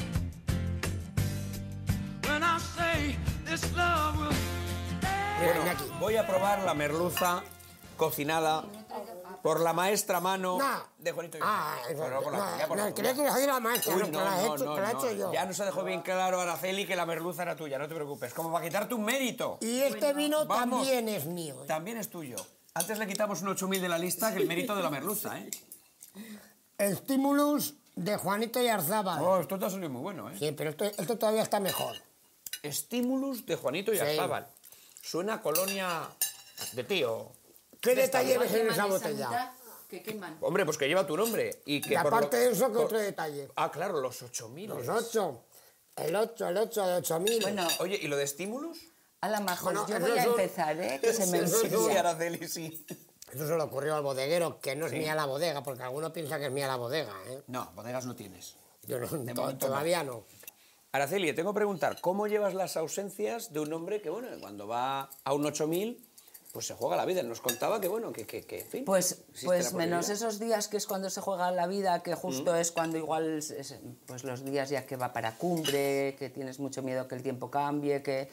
when I say this love will. Mira, Iñaki. Voy a probar la merluza cocinada por la maestra mano No. de Juanito. Ah, eso, Pero no por la no, tuya, por la no, tuya. quería que lo hiciera la maestra, Uy, no, que la he hecho, que la he hecho yo. Ya nos ha dejado bien claro Araceli que la merluza era tuya, no te preocupes. Como para quitarte un mérito. Y este vino Vamos. también es mío. ¿eh? También es tuyo. Antes le quitamos un ocho mil de la lista que el mérito de la merluza, ¿eh? Estímulos de Juanito y Arzábal. Oh, esto te ha salido muy bueno, ¿eh? Sí, pero esto, esto todavía está mejor. Estímulos de Juanito y Sí. Arzábal. Suena a colonia de tío. ¿Qué De detalle esta- ves en esa botella? Que queman. Hombre, pues que lleva tu nombre. Y que Y por lo- aparte de eso, ¿qué por- otro detalle? Ah, claro, los ocho mil. Los ocho. El ocho, el ocho de ocho mil. Bueno, Oye, ¿y lo de estímulos? a la mejor Bueno, yo eso voy a es un- empezar, ¿eh? Que se me eso es un- Sí, enfría. Araceli, sí. Eso se le ocurrió al bodeguero, que no es mía la bodega, porque alguno piensa que es mía la bodega, ¿eh? No, bodegas no tienes. Yo no, De to- momento todavía no. Araceli, tengo que preguntar, ¿cómo llevas las ausencias de un hombre que, bueno, cuando va a un ocho mil, pues se juega la vida? Nos contaba que, bueno, que, que, que en fin... Pues, existe pues la menos posibilidad. esos días que es cuando se juega la vida, que justo Mm. es cuando igual, es- es, pues los días ya que va para cumbre, que tienes mucho miedo que el tiempo cambie, que...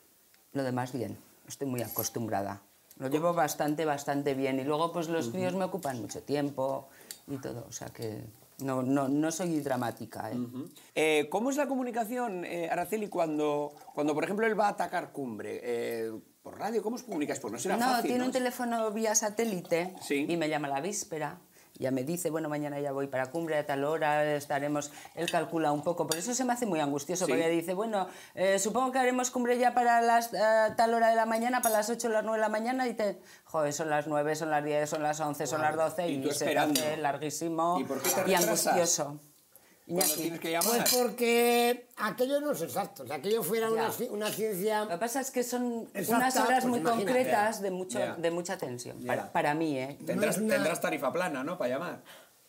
Lo demás bien, estoy muy acostumbrada. Lo llevo bastante, bastante bien. Y luego pues los críos me ocupan mucho tiempo y todo, o sea que no, no, no soy dramática, ¿eh? Eh, ¿Cómo es la comunicación, eh, Araceli, cuando, cuando, por ejemplo, él va a atacar cumbre? Eh, ¿Por radio? ¿Cómo os comunicáis? Pues no será No, fácil, tiene ¿no? un teléfono vía satélite Sí. y me llama a la víspera. Ya me dice, bueno, mañana ya voy para cumbre a tal hora, estaremos... Él calcula un poco, por eso se me hace muy angustioso, Sí. porque dice, bueno, eh, supongo que haremos cumbre ya para las, eh, tal hora de la mañana, para las ocho o las nueve de la mañana, y te... Joder, son las nueve, son las diez, son las once, son las doce, y y, tú se esperando. hace larguísimo ¿Y por qué te y retrasas? angustioso. Cuando Iñaki. tienes que llamar. Pues porque aquello no es exacto, si aquello fuera una, Ya. ci- una ciencia... Lo que pasa es que son Exacta, unas horas pues muy imagínate. concretas de, mucho, Ya. de mucha tensión, Ya. para, para mí, ¿eh? Tendrás, No es una- tendrás tarifa plana, ¿no?, para llamar.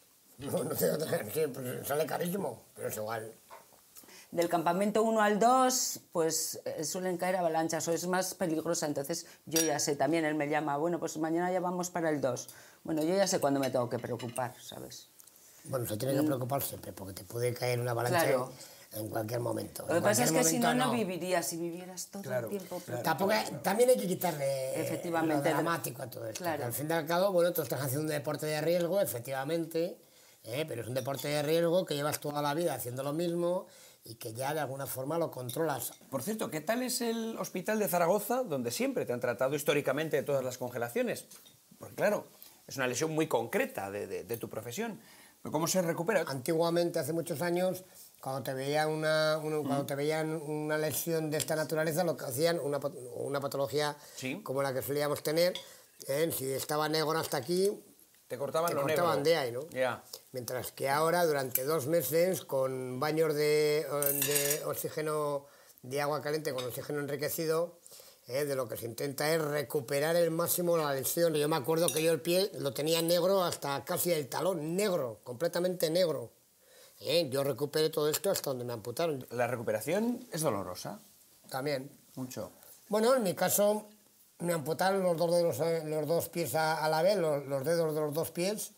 No, no sé, sí, pues sale carísimo, pero es igual. Del campamento uno al dos, pues eh, suelen caer avalanchas o es más peligrosa, entonces yo ya sé, también él me llama, bueno, pues mañana ya vamos para el dos. Bueno, yo ya sé cuándo me tengo que preocupar, ¿sabes? Bueno, se tiene que preocupar siempre, porque te puede caer una avalancha Claro. en cualquier momento. Lo que En pasa es que cualquier si no, momento no vivirías, si vivieras todo Claro, el tiempo. claro. Tampoco, también hay que quitarle Efectivamente. lo dramático a todo esto. Claro. Que al fin y al cabo, bueno, tú estás haciendo un deporte de riesgo, efectivamente, ¿eh? Pero es un deporte de riesgo que llevas toda la vida haciendo lo mismo y que ya de alguna forma lo controlas. Por cierto, ¿qué tal es el hospital de Zaragoza, donde siempre te han tratado históricamente de todas las congelaciones? Porque claro, es una lesión muy concreta de, de- de tu profesión. ¿Pero cómo se recupera? Antiguamente, hace muchos años, cuando te veían una, una- cuando te veían una lesión de esta naturaleza, lo que hacían, una, pat- una patología Sí. como la que solíamos tener, ¿eh? Si estaba negro hasta aquí, Te cortaban te lo cortaban negro. de ahí, ¿no? Ya. Mientras que ahora, durante dos meses, con baños de, de oxígeno, de agua caliente con oxígeno enriquecido, eh, de lo que se intenta es recuperar el máximo la lesión. Yo me acuerdo que yo el pie lo tenía negro hasta casi el talón, negro, completamente negro. Eh, yo recuperé todo esto hasta donde me amputaron. La recuperación es dolorosa. También. Mucho. Bueno, en mi caso me amputaron los dos, dedos, eh, los dos pies a, a la vez, los, los dedos de los dos pies,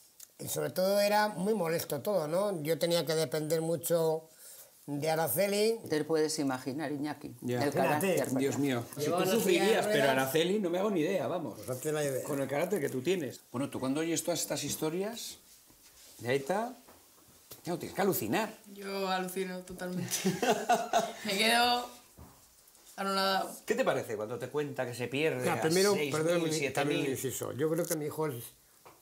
y sobre todo era muy molesto todo, ¿no? Yo tenía que depender mucho de Araceli. Te puedes imaginar, Iñaki, Ya. el carácter. Dios mío. Si Llevaba tú una silla de sufrirías, pero ruedas. Araceli, no me hago ni idea, vamos. Pues hazte la idea. Con el carácter que tú tienes. Bueno, tú cuando oyes todas estas historias, de Aita, no, tienes que alucinar. Yo alucino totalmente. Me quedo anonadado. ¿Qué te parece cuando te cuenta que se pierde Ya, a primero, seis perdón, mil, siete también un mil? inciso. Yo creo que mi hijo es,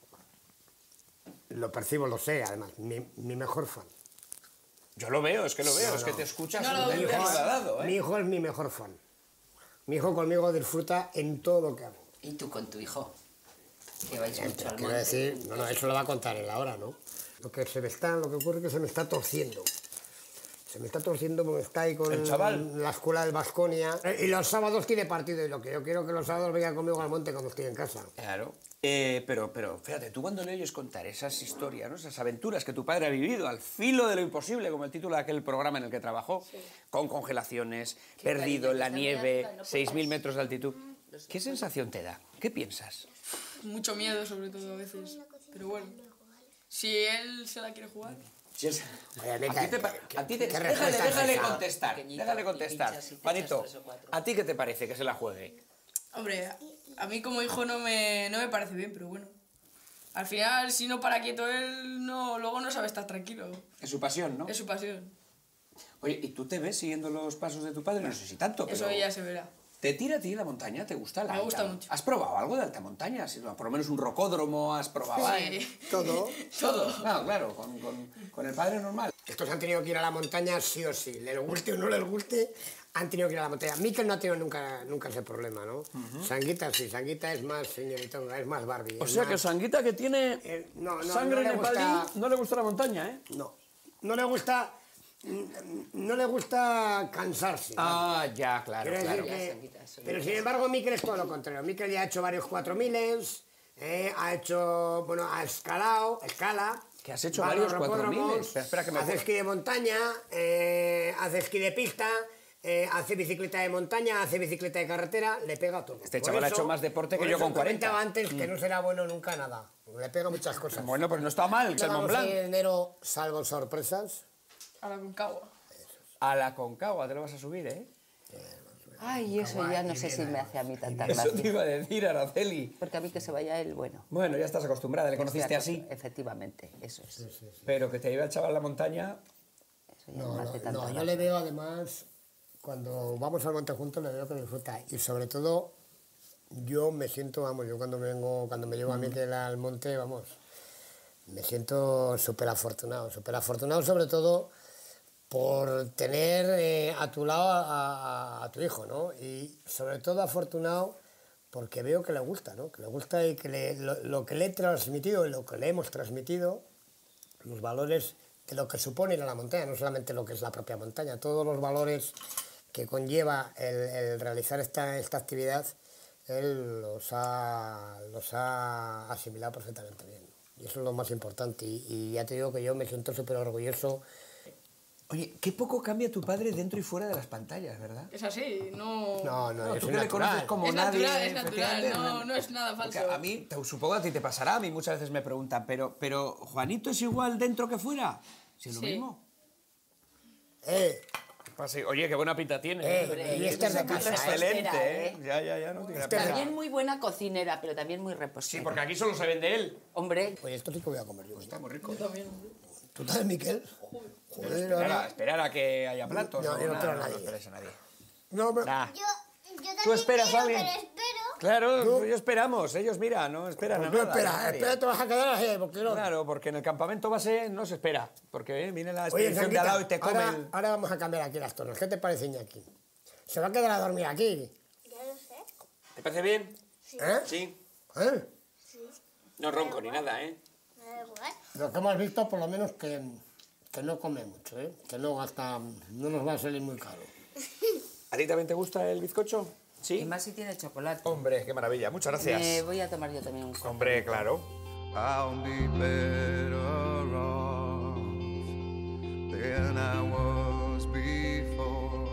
lo percibo, lo sé, además, mi, mi mejor fan. Yo lo veo, es que lo veo, No, es que no. te escuchas No lo un Mi dudes. hijo, hijo dado, mi ¿eh? hijo es mi mejor fan. Mi hijo conmigo disfruta en todo lo que hago. ¿Y tú con tu hijo? Que vais mucho al Quiero monte. decir, no, no, eso lo va a contar él ahora, ¿no? Lo que se me está, lo que ocurre es que se me está torciendo. Se me está torciendo porque está ahí con El chaval. la escuela del Baskonia. Y los sábados tiene partido y lo que yo quiero que los sábados venga conmigo al monte cuando estoy en casa. Claro. Eh, pero, pero, fíjate, tú cuando le oyes contar esas historias, ¿no? Esas aventuras que tu padre ha vivido al filo de lo imposible, como el título de aquel programa en el que trabajó, con congelaciones, perdido en la nieve, seis mil metros de altitud, ¿qué sensación te da? ¿Qué piensas? Mucho miedo, sobre todo a veces. Pero bueno, si él se la quiere jugar. Oye, A Mica, ti te pa- ¿qué- a ti te- qué déjale, respuesta es déjale esa? contestar, Pequeñito, déjale y contestar. pinchas y te echas Juanito, tres o cuatro. ¿a ti qué te parece que se la juegue? Hombre, a mí como hijo no me, no me parece bien, pero bueno. Al final, si no para quieto él, no, luego no sabe estar tranquilo. Es su pasión, ¿no? Es su pasión. Oye, ¿y tú te ves siguiendo los pasos de tu padre? No sé si tanto, pero... Eso ya se verá. ¿Te tira a ti la montaña? ¿Te gusta la Me alta? gusta mucho. ¿Has probado algo de alta montaña? ¿Has ido a por lo menos un rocódromo? ¿Has probado? Sí. Todo. Todo. Claro, claro, con, con- con el padre normal. Estos han tenido que ir a la montaña sí o sí. Les guste o no les guste, han tenido que ir a la montaña. Mikel no ha tenido nunca, nunca ese problema, ¿no? Sanguita sí, Sanguita es más señoritonga, es más Barbie. O es sea más- que Sanguita, que tiene Eh, no, no, sangre no le nepalí, gusta- no le gusta la montaña, ¿eh? No, no le gusta... No le gusta cansarse. Ah, ya, claro, Quiero claro. decir que- Sanguita, eso pero no sin embargo, Mikel es todo lo contrario. Mikel ya ha hecho varios cuatro miles, eh, ha hecho, bueno, ha escalado, escala. Que has hecho va a varios los cuatro rocódromos, miles. Espera, espera, que me hace acuerdo. esquí de montaña, eh, hace esquí de pista, eh, hace bicicleta de montaña, hace bicicleta de carretera, le pega todo. Este Por chaval ha eso- hecho más deporte que por yo eso con cuarenta. comentaba antes que Mm. no será bueno nunca nada. Le pega muchas cosas. Bueno, pues no está mal, No el Mont vamos a ir Blanc. en enero, salvo sorpresas. A la Concagua. A la Concagua te lo vas a subir, ¿eh? Ay, eso ya no sé si me hace a mí tanta Eso gracia. te iba a decir, Araceli. Porque a mí que se vaya él, bueno. Bueno, ya estás acostumbrada, le conociste Estoy así. acostum- Efectivamente, eso es. Pero que te lleve el chaval a la montaña... Eso ya No, no me no, hace tanta no, yo gracia. le veo además, cuando vamos al monte juntos, le veo que disfruta. Y sobre todo, yo me siento, vamos, yo cuando vengo, cuando me llevo a Miquel al monte, vamos, me siento súper afortunado. Súper afortunado sobre todo por tener eh, a tu lado a, a- a tu hijo, ¿no? Y sobre todo afortunado porque veo que le gusta, ¿no? Que le gusta y que le- lo, lo que le he transmitido y lo que le hemos transmitido, los valores de lo que supone ir a la montaña, no solamente lo que es la propia montaña, todos los valores que conlleva el, el realizar esta, esta actividad, él los ha, los ha asimilado perfectamente bien. Y eso es lo más importante. Y, y ya te digo que yo me siento súper orgulloso. Oye, qué poco cambia tu padre dentro y fuera de las pantallas, ¿verdad? Es así, no... No, no, No, es tú que le natural. conoces como Es nadie... natural, es natural, efectivamente, no, no es nada Porque falso. a mí, te- supongo que a ti te pasará, a mí muchas veces me preguntan, pero, pero ¿Juanito es igual dentro que fuera? Si es lo Sí. mismo. Eh, Pues sí, oye, qué buena pinta tiene. Eh, y este es de casa, ¿eh? Excelente, Espera, ¿eh? ¿eh? Ya, ya, ya, no tiene Este es pena. También muy buena cocinera, pero también muy Sí, repostera. porque aquí solo se vende él. Hombre, Oye, esto sí que voy a comer yo. Está muy rico. ¿Tú también, Miquel? Joder, Esperar a, ahora- esperar a que haya platos. No, yo no nada, quiero a no, nadie. no esperes a nadie. No, pero- Nah. Yo, yo también Tú esperas quiero, a alguien. pero espero. Claro, tú y yo esperamos. Ellos, mira, no esperan a Tú nada. espera, nadie. espera, te vas a quedar así, porque no. Claro, porque en el campamento base no se espera. Porque eh, viene la Oye, expedición de al lado y te come ahora, el... ahora vamos a cambiar aquí las tornas. ¿Qué te parece, Iñaki? ¿Se va a quedar a dormir aquí? Ya lo sé. ¿Te parece bien? ¿Eh? Sí. ¿Eh? Sí. No ronco ni nada, ¿eh? Me da igual. Lo que hemos visto, por lo menos, que, que no come mucho, ¿eh? Que no gasta, no nos va a salir muy caro. ¿A ti también te gusta el bizcocho? y Sí. más si tiene chocolate. Hombre, qué maravilla. Muchas gracias. Me voy a tomar yo también un café. Hombre, claro. I'll be better off than I was before.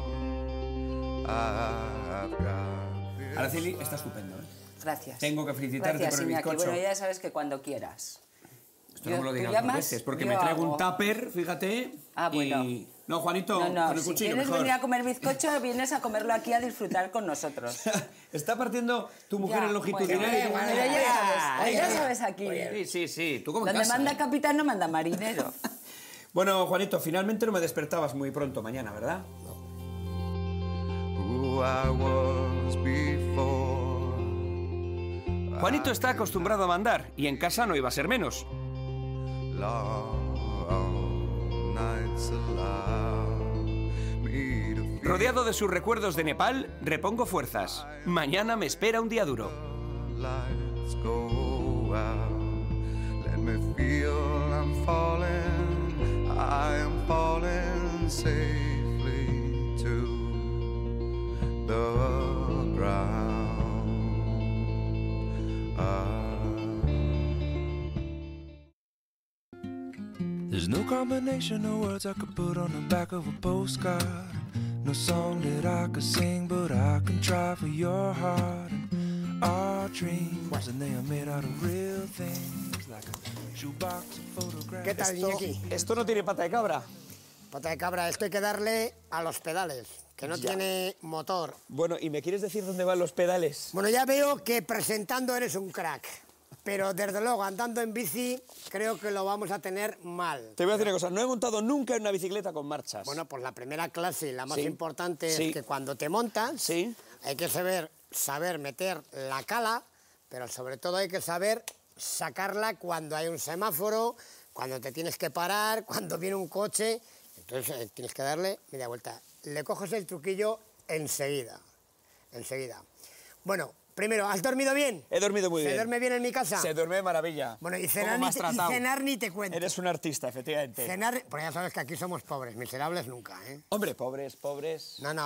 I've got this Araceli, está estupendo, ¿eh? Gracias. Tengo que felicitarte Gracias, por el Iñaki. bizcocho. Bueno, ya sabes que cuando quieras. Esto Yo- no me lo tú digas dos llamas, veces, porque yo me traigo hago. un tupper, fíjate. Ah, bueno. Y... No, Juanito, No, no, con el si cuchillo quieres mejor. venir a comer bizcocho, vienes a comerlo aquí a disfrutar con nosotros. Está partiendo tu mujer Ya, en longitudinal. bueno, y tú- pero ya sabes, Oye, ya sabes aquí. Sí, sí, sí. Tú como en Donde casa, manda ¿eh? capitán no manda marinero. Bueno, Juanito, finalmente no me despertabas muy pronto mañana, ¿verdad? who I was before. Juanito está acostumbrado a mandar y en casa no iba a ser menos. Long nights allow me to feel Rodeado de sus recuerdos de Nepal, repongo fuerzas. Mañana me espera un día duro. lights go out. Let me feel I'm falling. I am falling safely to the ground. Ah. There's no combination of words I could put on the back of a postcard. No song that I could sing, but I can try for your heart. And our dreams, and they are made out of real things, like a shoebox of photographs. ¿Qué tal, Iñaki? Esto no tiene pata de cabra. Pata de cabra, esto hay que darle a los pedales, que no Ya. tiene motor. Bueno, ¿y me quieres decir dónde van los pedales? Bueno, ya veo que presentando eres un crack, pero desde luego andando en bici creo que lo vamos a tener mal. Te voy a decir una cosa, no he montado nunca en una bicicleta con marchas. Bueno, pues la primera clase y la más Sí. importante Sí. es que cuando te montas Sí. hay que saber, saber meter la cala, pero sobre todo hay que saber sacarla cuando hay un semáforo, cuando te tienes que parar, cuando viene un coche. Entonces eh, tienes que darle media vuelta. Le coges el truquillo enseguida, enseguida. Bueno, primero, ¿has dormido bien? He dormido muy ¿Se bien. duerme bien en mi casa? Se duerme de maravilla. Bueno, y ¿Cómo cenar, me ni has te, y tratado? cenar ni te cuento. Eres un artista, efectivamente. Cenar, porque ya sabes que aquí somos pobres, miserables nunca, ¿eh? Hombre, pobres, pobres. No, no,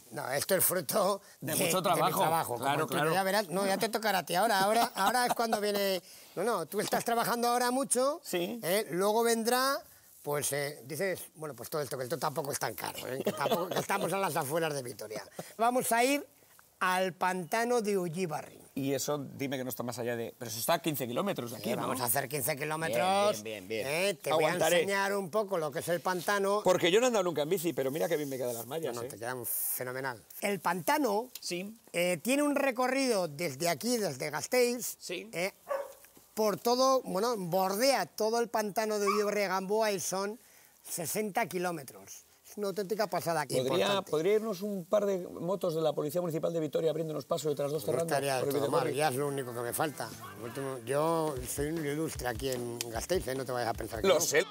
No, esto es fruto De de, mucho de mi trabajo. trabajo. Claro, Como tú, claro. Ya verás, no, ya te tocará a ti. Ahora, ahora, ahora es cuando viene... No, no, tú estás trabajando ahora mucho, Sí. ¿eh? Luego vendrá, pues eh, dices, bueno, pues todo esto, que esto tampoco es tan caro, ¿eh? que, tampoco, que estamos a las afueras de Vitoria. Vamos a ir al pantano de Ullíbarri. Y eso, dime que no está más allá de... Pero eso está a quince kilómetros de aquí, Eh, ¿no? Vamos a hacer quince kilómetros. Bien, bien, bien, bien. eh, te Aguantaré. voy a enseñar un poco lo que es el pantano. Porque yo no he andado nunca en bici, pero mira que bien me quedan las mallas, No, no, ¿eh? te quedan fenomenal. El pantano Sí. eh, tiene un recorrido desde aquí, desde Gasteiz, Sí. eh, por todo, bueno, bordea todo el pantano de Ullíbarri-Gamboa y son sesenta kilómetros. Es una auténtica pasada. ¿Podría, Importante. ¿Podría irnos un par de motos de la Policía Municipal de Vitoria abriéndonos paso y otras dos No cerrando? estaría por el todo mal, Videocorri? ya es lo único que me falta. Último, yo soy un ilustre aquí en Gasteiz, ¿eh? No te vayas a pensar que Lo no. sé.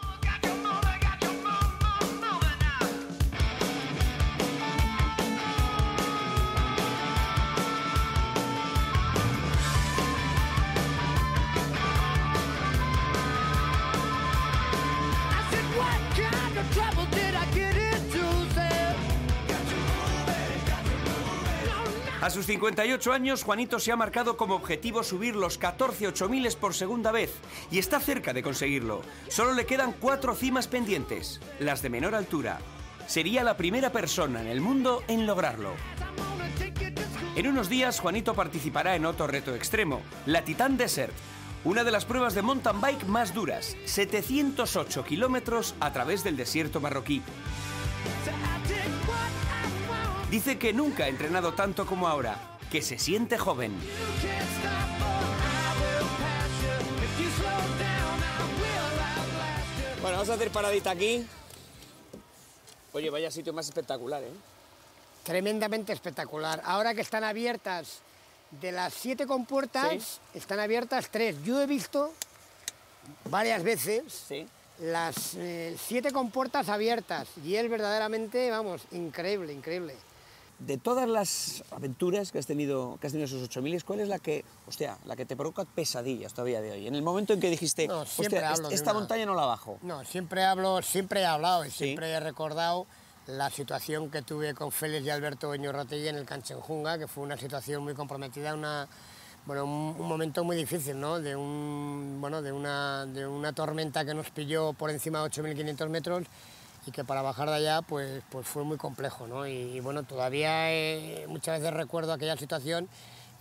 A sus cincuenta y ocho años, Juanito se ha marcado como objetivo subir los catorce ocho miles por segunda vez y está cerca de conseguirlo. Solo le quedan cuatro cimas pendientes, las de menor altura. Sería la primera persona en el mundo en lograrlo. En unos días, Juanito participará en otro reto extremo, la Titan Desert, una de las pruebas de mountain bike más duras, setecientos ocho kilómetros a través del desierto marroquí. Dice que nunca ha entrenado tanto como ahora, que se siente joven. Bueno, vamos a hacer paradita aquí. Oye, vaya sitio más espectacular, ¿eh? Tremendamente espectacular. Ahora que están abiertas, de las siete compuertas, Sí. están abiertas tres. Yo he visto varias veces Sí. las eh, siete compuertas abiertas y es verdaderamente, vamos, increíble, increíble. De todas las aventuras que has tenido, que has tenido esos ocho mil, ¿cuál es la que, hostia, la que te provoca pesadillas todavía de hoy? En el momento en que dijiste, No, siempre hostia, hablo de esta una- montaña no la bajo. No, siempre hablo, siempre he hablado y Sí. siempre he recordado la situación que tuve con Félix y Alberto Beñorrategui en el Canchenjunga, que fue una situación muy comprometida, una, bueno, un, un momento muy difícil, ¿no? De, un, bueno, de, una, de una tormenta que nos pilló por encima de ocho mil quinientos metros y que para bajar de allá pues, pues fue muy complejo, ¿no? Y, y bueno, todavía eh, muchas veces recuerdo aquella situación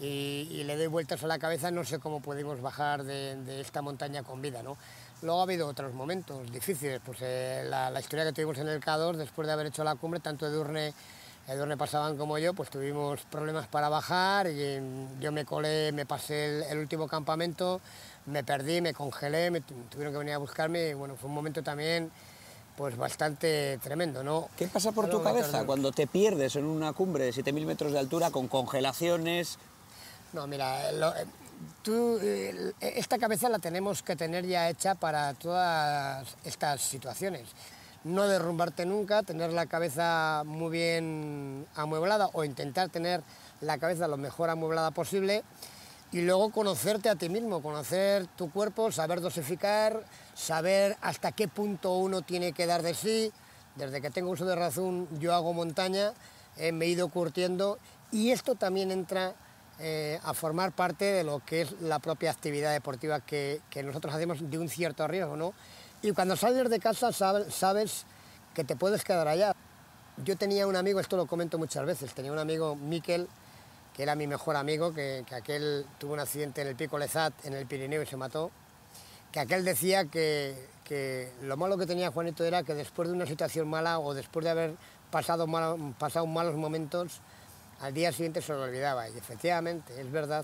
y, y le doy vueltas a la cabeza, no sé cómo pudimos bajar de, de esta montaña con vida, ¿no? Luego ha habido otros momentos difíciles, pues eh, la, la historia que tuvimos en el K dos, después de haber hecho la cumbre, tanto Edurne, Edurne Pasaban como yo, pues tuvimos problemas para bajar y mm, yo me colé, me pasé el, el último campamento, me perdí, me congelé, me tu- tuvieron que venir a buscarme y bueno, fue un momento también pues bastante tremendo, ¿no? ¿Qué pasa por Algo tu que cabeza tardó. cuando te pierdes en una cumbre de siete mil metros de altura con congelaciones? No, mira, lo- eh, tú, eh, esta cabeza la tenemos que tener ya hecha para todas estas situaciones. No derrumbarte nunca, tener la cabeza muy bien amueblada o intentar tener la cabeza lo mejor amueblada posible y luego conocerte a ti mismo, conocer tu cuerpo, saber dosificar, saber hasta qué punto uno tiene que dar de sí. Desde que tengo uso de razón yo hago montaña, eh, me he ido curtiendo y esto también entra eh, a formar parte de lo que es la propia actividad deportiva que, que nosotros hacemos de un cierto riesgo, ¿no? Y cuando sales de casa sabes, sabes que te puedes quedar allá. Yo tenía un amigo, esto lo comento muchas veces, tenía un amigo, Miquel, que era mi mejor amigo, que, que aquel tuvo un accidente en el Pico Lezat, en el Pirineo, y se mató, que aquel decía que, que lo malo que tenía Juanito era que después de una situación mala o después de haber pasado, mal, pasado malos momentos, al día siguiente se lo olvidaba. Y efectivamente, es verdad,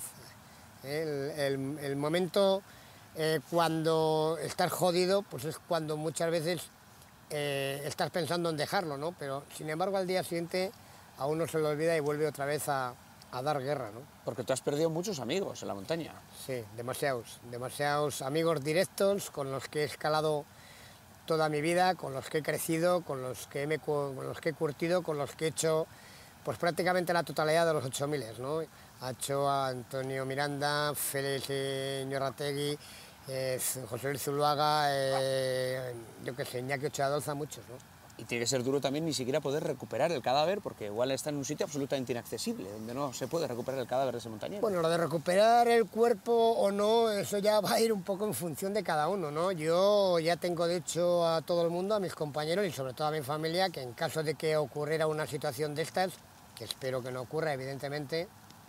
el, el, el momento eh, cuando estás jodido, pues es cuando muchas veces eh, estás pensando en dejarlo, ¿no? Pero sin embargo al día siguiente a uno se lo olvida y vuelve otra vez a, a dar guerra, ¿no? Porque tú has perdido muchos amigos en la montaña. Sí, demasiados, demasiados amigos directos con los que he escalado toda mi vida, con los que he crecido, con los que, me, con los que he curtido, con los que he hecho pues prácticamente la totalidad de los ocho miles, ¿no? Ha hecho a Antonio Miranda, Félix eh, Ñorrategui, eh, José Luis Zuluaga, eh, yo qué sé, Iñaki Ochoadolza, muchos, ¿no? Y tiene que ser duro también ni siquiera poder recuperar el cadáver, porque igual está en un sitio absolutamente inaccesible, donde no se puede recuperar el cadáver de ese montañero. Bueno, lo de recuperar el cuerpo o no, eso ya va a ir un poco en función de cada uno, ¿no? Yo ya tengo dicho a todo el mundo, a mis compañeros y sobre todo a mi familia, que en caso de que ocurriera una situación de estas, que espero que no ocurra, evidentemente,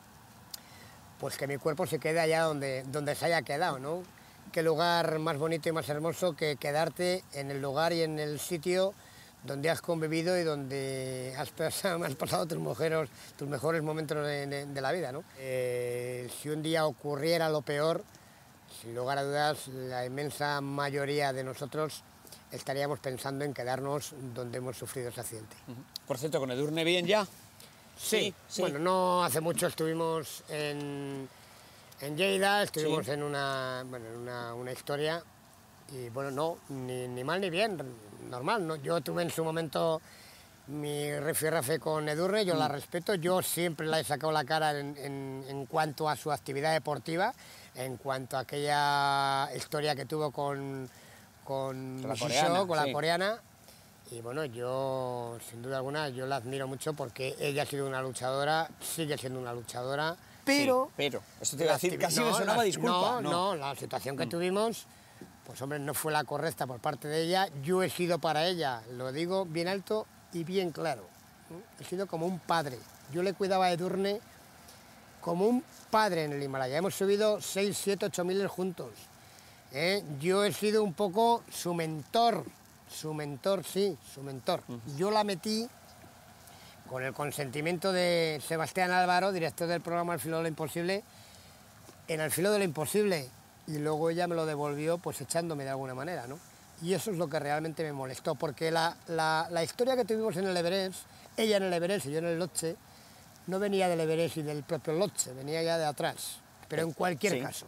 pues que mi cuerpo se quede allá donde, donde se haya quedado, ¿no? Qué lugar más bonito y más hermoso que quedarte en el lugar y en el sitio donde has convivido y donde has pasado, has pasado tus, mujeres, tus mejores momentos de, de, de la vida, ¿no? Eh, si un día ocurriera lo peor, sin lugar a dudas, la inmensa mayoría de nosotros estaríamos pensando en quedarnos donde hemos sufrido ese accidente. Por cierto, ¿con Edurne bien ya? Sí, sí. Bueno, no hace mucho estuvimos en, en Lleida, estuvimos sí. en, una, bueno, en una, una historia y bueno, no, ni, ni mal ni bien, normal, ¿no? Yo tuve en su momento mi rifirrafe con Edurne, yo mm. la respeto, yo siempre la he sacado la cara en, en, en cuanto a su actividad deportiva, en cuanto a aquella historia que tuvo con, con, la Shisho, coreana, con la sí. coreana. Y bueno, yo, sin duda alguna, yo la admiro mucho porque ella ha sido una luchadora, sigue siendo una luchadora, pero... Sí, pero, eso te iba a decir, casi me sonaba la, disculpa. No, no, no, la situación que mm. tuvimos, pues hombre, no fue la correcta por parte de ella. Yo he sido para ella, lo digo bien alto y bien claro. He sido como un padre. Yo le cuidaba a Edurne como un padre en el Himalaya. Hemos subido seis, siete, ocho miles juntos. ¿eh? Yo he sido un poco su mentor. Su mentor, sí, su mentor. Yo la metí con el consentimiento de Sebastián Álvaro, director del programa El Filo de lo Imposible, en El Filo de lo Imposible. Y luego ella me lo devolvió pues echándome de alguna manera, ¿no? Y eso es lo que realmente me molestó, porque la, la, la historia que tuvimos en el Everest, ella en el Everest y yo en el Lhotse, no venía del Everest y del propio Lhotse, venía ya de atrás. Pero en cualquier sí. caso,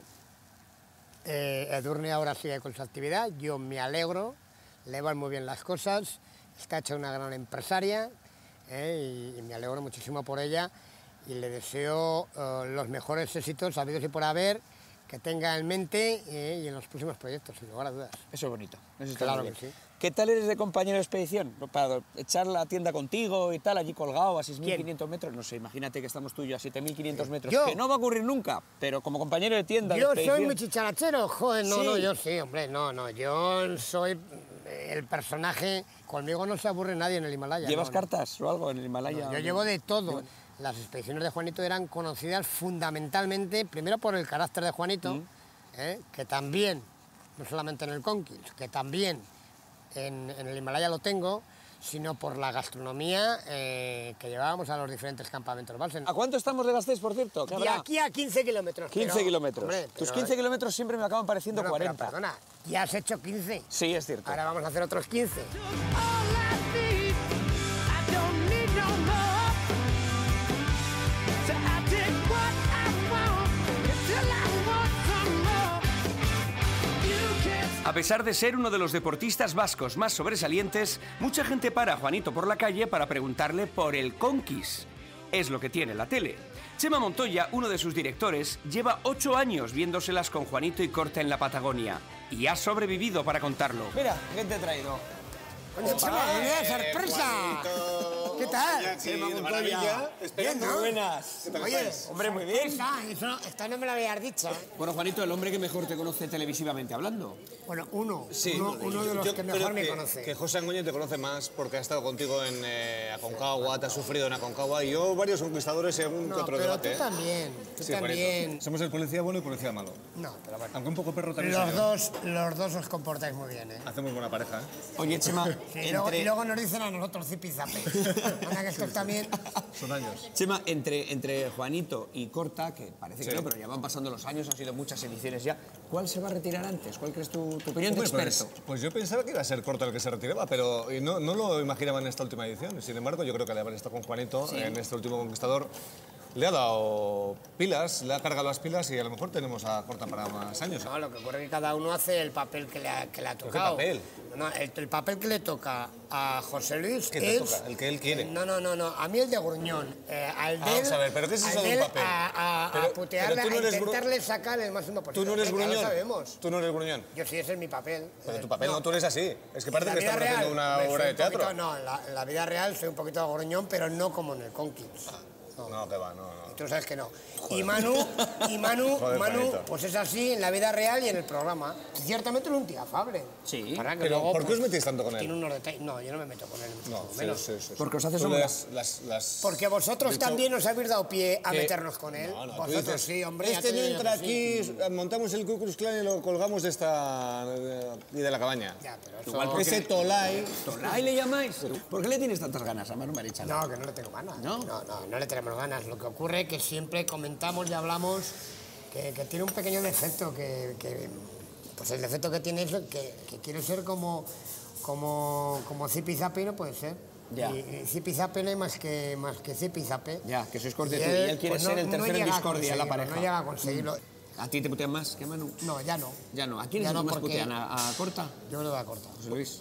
eh, Edurne ahora sigue con su actividad, yo me alegro, le van muy bien las cosas, está hecha una gran empresaria eh, y, y me alegro muchísimo por ella y le deseo uh, los mejores éxitos habidos y por haber, que tenga en mente eh, y en los próximos proyectos, sin lugar a dudas. Eso es bonito. Eso está claro bien. que sí. ¿Qué tal eres de compañero de expedición? Para echar la tienda contigo y tal, allí colgado a seis mil quinientos metros. No sé, imagínate que estamos tú y yo a siete mil quinientos metros. ¿Yo? Que no va a ocurrir nunca, pero como compañero de tienda. Yo de expedición... soy muy chicharachero, joder, no, ¿Sí? no, yo sí, hombre, no, no, yo soy el personaje, conmigo no se aburre nadie en el Himalaya. ¿Llevas no, cartas no. o algo en el Himalaya? No, yo llevo de todo. Las expediciones de Juanito eran conocidas fundamentalmente, primero por el carácter de Juanito, mm. eh, que también, no solamente en el Conquist, que también en, en el Himalaya lo tengo, sino por la gastronomía eh, que llevábamos a los diferentes campamentos Balsen. ¿A cuánto estamos de Gasteiz, por cierto? De aquí a quince kilómetros. quince pero, kilómetros. Hombre, Tus pero, quince kilómetros siempre me acaban pareciendo no, no, cuarenta. Pero, perdona, ya has hecho quince. Sí, es cierto. Ahora vamos a hacer otros quince. A pesar de ser uno de los deportistas vascos más sobresalientes, mucha gente para a Juanito por la calle para preguntarle por el Conquist. Es lo que tiene la tele. Chema Montoya, uno de sus directores, lleva ocho años viéndoselas con Juanito y Corta en la Patagonia. Y ha sobrevivido para contarlo. Mira, ¿qué te he traído? ¡Oye, Chema, qué sorpresa! ¿Qué tal? Chema Montoya. Bien, ¿no? Muy buenas. Oye, hombre, muy bien. Esta, eso, esta no me la habías dicho. Bueno, Juanito, el hombre que mejor te conoce televisivamente hablando. Bueno, uno. Sí, uno, uno de los yo que creo mejor me que, conoce. Que José Angoña te conoce más porque ha estado contigo en eh, Aconcagua, te has sufrido en Aconcagua y yo varios conquistadores en un No, que otro pero debate. tú también, tú Sí, también. Juanito. Somos el policía bueno y policía malo. No, pero bueno. Aunque un poco perro también. Los soy dos, los dos os comportáis muy bien, ¿eh? Hacemos buena pareja, ¿eh? Oye, Chema, Sí, y, luego, entre... y luego nos dicen a nosotros zipizape. Anda que estos también... Son años. Chema, entre, entre Juanito y Corta, que parece que Sí. no, pero ya van pasando los años, han sido muchas ediciones ya, ¿cuál se va a retirar antes? ¿Cuál crees tu, tu opinión de Hombre, experto? pues, pues yo pensaba que iba a ser Corta el que se retiraba, pero y no, no lo imaginaba en esta última edición. Sin embargo, yo creo que al haber estado con Juanito Sí. en este último conquistador, le ha dado pilas, le ha cargado las pilas y a lo mejor tenemos a Corta para más años. No, lo que ocurre es que cada uno hace el papel que le ha, que le ha tocado. ¿Qué papel? No, el, el papel que le toca a José Luis ¿Qué es... te toca? El que él quiere. No, no, no, no. A mí el de gruñón. Eh, al de Vamos a ver, ¿pero qué es eso al de un él papel? A, a, Pero- a putearle, pero tú no a eres gru- intentarle sacar el máximo posible. ¿Tú no eres Venga, gruñón? Lo sabemos. ¿Tú no eres gruñón? Yo sí, ese es mi papel. Pero Eh, tu papel no, tú eres así. Es que parece en que la estamos vida haciendo real, una hombre, obra soy de un teatro. poquito- no, en la, en la vida real soy un poquito gruñón, pero no como en el Conquits. No, que va, no, no. Tú sabes que no. Y Manu, y Manu, Joder, Manu, Juanito. pues es así en la vida real y en el programa. Ciertamente es un tío afable. Sí. Para que Pero luego, ¿por qué pues, os metéis tanto con él? Tiene unos detalles. No, yo no me meto con él. No, mucho sí, menos. sí, sí, sí. Porque os hace Tú sombra. las- las- las- Porque vosotros de hecho, también os habéis dado pie a que- meternos con él. No, no, tú vosotros dices, sí, hombre. ya Este te no digo entra que sí. aquí, montamos el Ku Klux Klan y lo colgamos de esta... y de la cabaña. Ya, pero eso- Igual porque- Ese Tolai... ¿Tolai le llamáis? ¿Por qué le tienes tantas ganas a Manu Marichal? No, que no le tengo ganas. ¿No? No, no, no le tenemos ganas. Lo que ocurre es que siempre comentamos y hablamos que, que tiene un pequeño defecto, que, que- pues el defecto que tiene es que, que quiere ser como, como, como Zipizape y no puede ser. Ya. Y, y Zipizape no hay más que, más que Zipizape. Ya, que sois corte Y tú. Y él quiere pues, ser no- el no tercero en llega a discordia en la conseguirlo, pareja. No llega a conseguirlo. ¿A ti te putean más que a Manu? No, ya no. Ya no. ¿A quién es Ya el no, que más porque- putean? ¿A, a Corta? Yo creo que a corta. José Luis.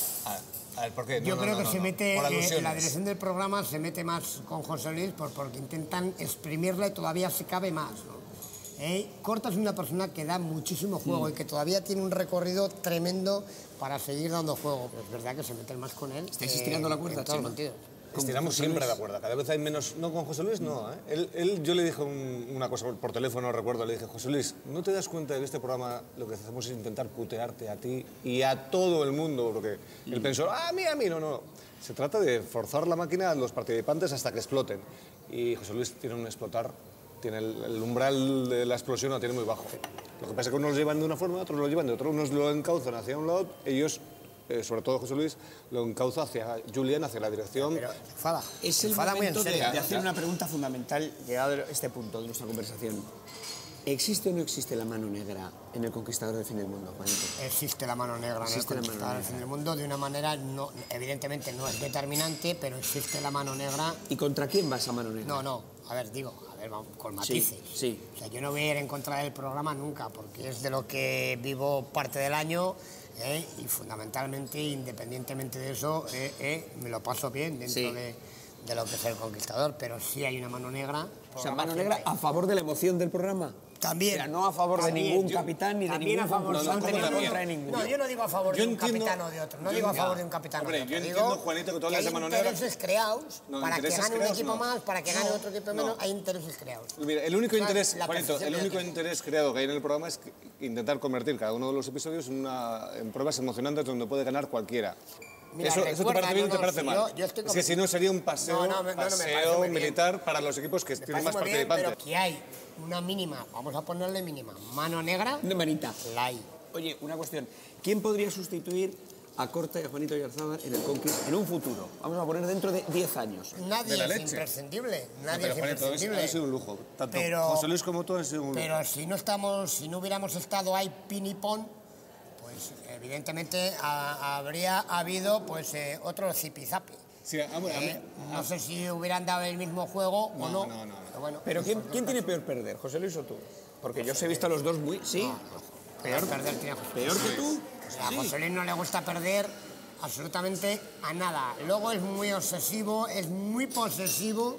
A ver, ¿por qué? No, Yo no, creo no, que no, se no. mete, Por eh, alusiones. la dirección del programa se mete más con José Luis por- porque intentan exprimirle, todavía se cabe más. ¿no? Eh, Corta es una persona que da muchísimo juego Mm. y que todavía tiene un recorrido tremendo para seguir dando juego. Pero es verdad que se meten más con él. ¿Estáis eh, estirando la cuerda, en todos los Chema? sentidos. Estiramos siempre la cuerda, cada vez hay menos... No, con José Luis no, ¿eh? Él, él- yo le dije un- una cosa por, por teléfono, recuerdo, le dije, José Luis, ¿no te das cuenta de que este programa lo que hacemos es intentar putearte a ti y a todo el mundo? Porque él pensó, ah, a mí, a mí, no, no. Se trata de forzar la máquina a los participantes hasta que exploten. Y José Luis tiene un explotar, tiene el, el umbral de la explosión lo tiene muy bajo. Lo que pasa es que unos lo llevan de una forma, otros lo llevan de otra, unos lo encauzan hacia un lado, ellos... Eh, sobre todo José Luis, lo encauza hacia Julián, hacia la dirección. Pero se enfada. Es Se el enfada muy en momento de, serio. de hacer una pregunta fundamental, llegado a este punto de nuestra conversación. ¿Existe o no existe la mano negra en el conquistador del fin del mundo, Juanito? Existe la mano negra en el Existe la mano conquistador del negra. fin del mundo de una manera, no, evidentemente no es determinante, pero existe la mano negra. ¿Y contra quién va esa mano negra? No, no, a ver, digo, a ver, vamos, con matices. Sí, sí. O sea, yo no voy a ir en contra del programa nunca, porque es de lo que vivo parte del año, ¿eh? Y fundamentalmente, independientemente de eso, eh, eh, me lo paso bien dentro Sí. de, de lo que es el conquistador, pero sí hay una mano negra. O sea, mano negra a favor de la emoción del programa. También. O sea, no a favor También, de ningún yo- capitán ni de también ningún a favor, concursante, no, ni no, en no, contra de ninguno. No, yo no digo a favor Yo de un entiendo- capitán o de otro. No yo digo a entiendo- favor de un capitán Hombre, o de otro. yo Digo entiendo, Juanito, que tú hablas hay de mano negra. intereses creados No, para que intereses gane un creados, equipo no. más, para que gane No, otro equipo no. menos. Hay intereses creados. Mira, el único O sea, interés, la Juanito, percepción el de único aquí. interés creado que hay en el programa es que- intentar convertir cada uno de los episodios en, una, en pruebas emocionantes donde puede ganar cualquiera. Mira, eso, ¿Eso te recuerda, parece bien o no, te no, parece sí, mal? yo- yo estoy es que si no sería un paseo, No, no, me- no, no, me paseo parece muy bien. militar para los equipos que Me tienen parece más muy bien, participantes. pero que hay una mínima, vamos a ponerle mínima, mano negra, Una manita. la hay. Oye, una cuestión. ¿Quién podría sustituir a Corta y a Juanito Yarzábal en el Conquist en un futuro? Vamos a poner dentro de diez años. Nadie De la es leche. imprescindible, No, nadie pero es Juanito, imprescindible. ha sido un lujo. Tanto Pero- José Luis como tú han sido un lujo. Pero si no estamos, si no hubiéramos estado ahí pin y pon, pues evidentemente ha- habría habido pues eh, otro zipizape. Sí, ah, bueno, a mí- Eh, no sé si hubieran dado el mismo juego o no. no, no, no. Pero bueno, ¿Pero quién, quién tiene peor perder, José Luis o tú? Porque yo os he visto a los dos muy... ¿Sí? peor perder tiene José Luis. ¿Peor que tú? O sea, a Sí. José Luis no le gusta perder absolutamente a nada. Luego es muy obsesivo, es muy posesivo,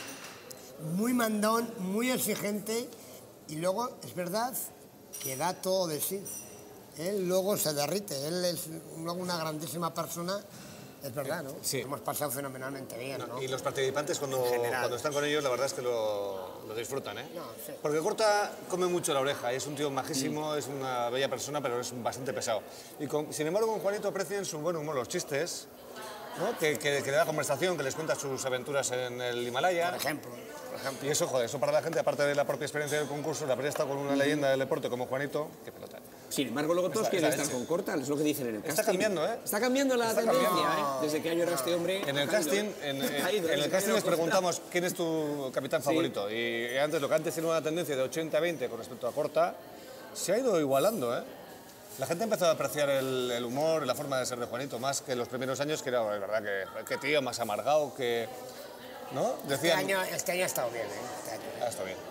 muy mandón, muy exigente y luego es verdad que da todo de sí. Él luego se derrite, él es luego una grandísima persona, es verdad, ¿no? Sí. Hemos pasado fenomenalmente bien, ¿no? Y los participantes cuando, En general. cuando están con ellos la verdad es que lo, lo disfrutan, ¿eh? No, sí. Porque Corta come mucho la oreja, es un tío majísimo, es una bella persona, pero es bastante pesado. Y con- sin embargo con Juanito aprecian su buen humor, los chistes, ¿no? que, que, que le da conversación, que les cuenta sus aventuras en el Himalaya. Por ejemplo, por ejemplo. Y eso, joder, eso para la gente, aparte de la propia experiencia del concurso, de haber estado con una leyenda del deporte como Juanito, qué pelota. Sin embargo, luego todos Esa- quieren esa estar leche. con Corta, es lo que dicen en el casting. Está cambiando, ¿eh? Está cambiando la Está tendencia, cambiando. ¿eh? Desde que ha llorado este hombre... En ha el caído, casting, ¿eh? en, Ha en- caído, en ¿eh? el Se ha casting caído les Corta. preguntamos quién es tu capitán Sí. favorito. Y antes, lo que antes era una tendencia de ochenta a veinte con respecto a Corta, se ha ido igualando, ¿eh? La gente ha empezado a apreciar el, el humor y la forma de ser de Juanito, más que en los primeros años, que era, es verdad, que, que tío más amargado, que... ¿no? Este Decían... año, este año ha estado bien, ¿eh? Este año. Ah, está bien.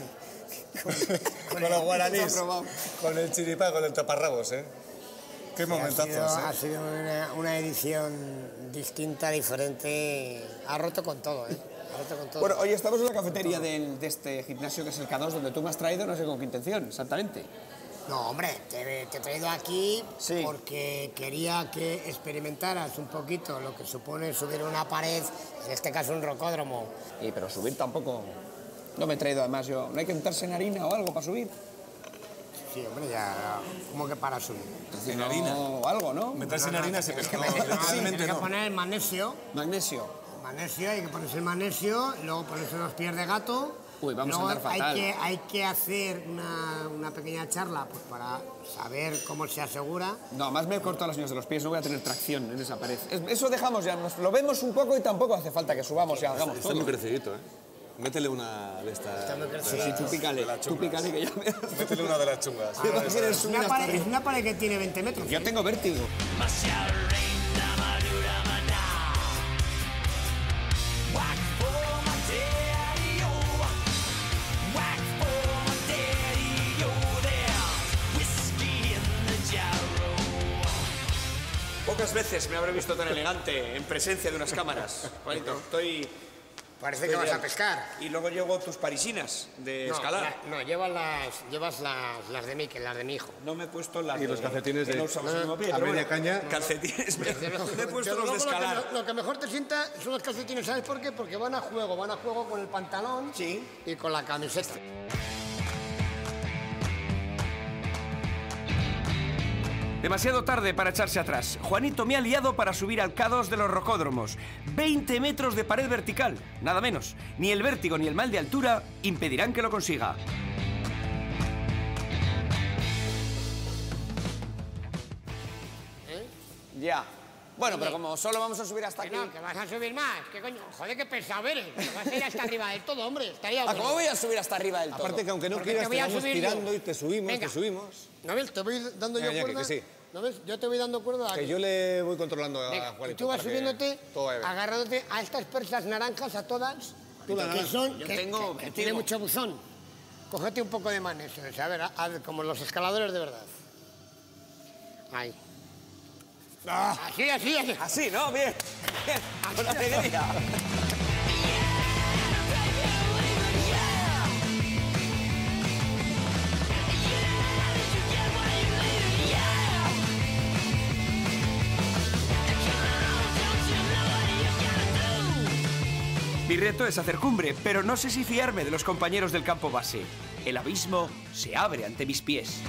Con los guaraníes, con el chiripá, con el taparrabos, ¿eh? Qué Sí, momentazos, ha sido, ¿eh? ha sido una, una edición distinta, diferente. Ha roto con todo, ¿eh? Ha roto con todo. Bueno, hoy estamos en la cafetería del- de este gimnasio que es el K dos, donde tú me has traído, no sé con qué intención, exactamente. No, hombre, te, te he traído aquí porque quería que experimentaras un poquito lo que supone subir una pared, en este caso un rocódromo. Y pero subir tampoco... No me he traído además yo... ¿No hay que untarse en harina o algo para subir? Sí, hombre, ya... ¿Cómo que para subir? En harina. O algo, ¿no? Meterse en No, no, harina, te sí, pero tienes no, que meter- literalmente tienes que no. poner magnesio. Magnesio. Magnesio, hay que ponerse el magnesio, luego ponerse los pies de gato. Uy, vamos a luego andar fatal. Hay que, hay que hacer una, una pequeña charla pues, para saber cómo se asegura. No, más me he cortado las uñas de los pies, no voy a tener tracción en esa pared. Es- Eso dejamos ya, nos lo vemos un poco y tampoco hace falta que subamos y hagamos Está todo. muy crecidito, ¿eh? Métele una de estas... Está muy de crecidito. Sí, las- tú pícale, de las tú chungas. pícale que ya me... Métele una de las chungas. ¿Qué vas a querer Es subir una, hasta pared, es arriba? una pared que tiene veinte metros. Yo tengo vértigo. Pocas veces me habré visto tan elegante en presencia de unas cámaras. Juanito, estoy... Parece estoy que vas bien. a pescar. Y luego llevo tus parisinas de No, escalar. la- no, llevas las, llevas las, las de Miquel, las de mi hijo. No me he puesto las Y los de- calcetines que de- no usamos el mismo pie, a pero media bueno, caña. Calcetines, me, me he puesto Desde los de luego, escalar. Lo que, lo que mejor te sienta son los calcetines, ¿sabes por qué? Porque van a juego, van a juego con el pantalón Sí. y con la camiseta. Demasiado tarde para echarse atrás. Juanito me ha liado para subir al K dos de los rocódromos. veinte metros de pared vertical, nada menos. Ni el vértigo ni el mal de altura impedirán que lo consiga. Ya. Bueno, pero como solo vamos a subir hasta Que aquí... no, que vas a subir más. ¿Qué coño? Joder, qué pesado eres. Que vas a ir hasta arriba del todo, hombre. Estaría Ah, bueno. ¿cómo voy a subir hasta arriba del todo? Aparte que aunque no Porque quieras, te voy te a vamos subir tirando yo. y te subimos, Venga. te subimos. ¿No ves? Te voy dando yo Venga, Iñaki, cuerda. que sí. ¿No ves? Yo te voy dando cuerda. Que aquí. yo le voy controlando a Venga, y Juanito. tú vas para que subiéndote, todo vaya bien. agarrándote a estas persas naranjas, a todas, Tú la que naranja. son, Yo que, tengo que- que vértigo. tiene mucho buzón. Cógete un poco de magnesio, o sea, a ver, haz como los escaladores de verdad. Ahí. Así, así, así. Así, ¿no? Bien. Bien. Con alegría. Mi reto es hacer cumbre, pero no sé si fiarme de los compañeros del campo base. El abismo se abre ante mis pies.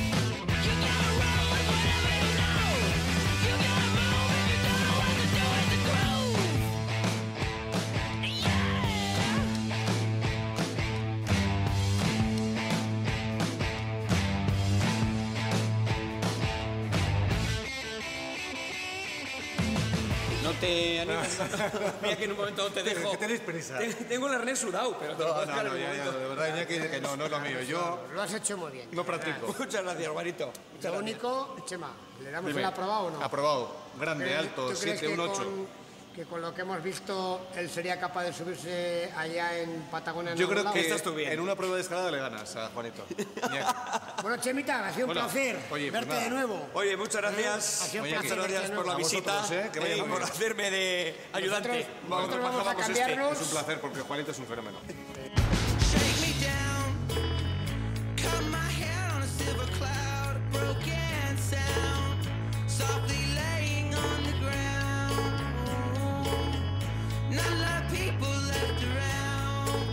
No te animes. Mira que en un momento te dejo. Que tenéis prisa. Te- Tengo el arnés sudado, pero te lo No, puedo no, dejar en no, un ya, ya, momento. de verdad, Iñaki, que no, no es lo mío. Yo Lo has hecho muy bien. no practico. Muchas gracias, Juanito. Muchas Lo gracias. único, Chema, ¿le damos Dime. el aprobado o no? Aprobado. Grande, ¿Crees- alto, tú crees siete, que un ocho. con- que con lo que hemos visto, él sería capaz de subirse allá en Patagonia? en Yo algún creo lado? que Estás tú bien. en una prueba de escalada le ganas a Juanito. Iñaki. Bueno, Chemita, ha sido un Bueno, placer oye, pues verte nada. de nuevo. Oye, muchas gracias. Ha sido un Oye, placer Muchas verte gracias de por la nuevo. visita vosotros, ¿eh? Que vaya y muy por bien. hacerme de ayudante. Nosotros- Nosotros nosotros vamos a bajamos este. cambiarnos. Es un placer porque Juanito es un fenómeno. Shake me down, cut my hair on a silver cloud, broken sound, softly laying on the ground. Not a lot of people left around.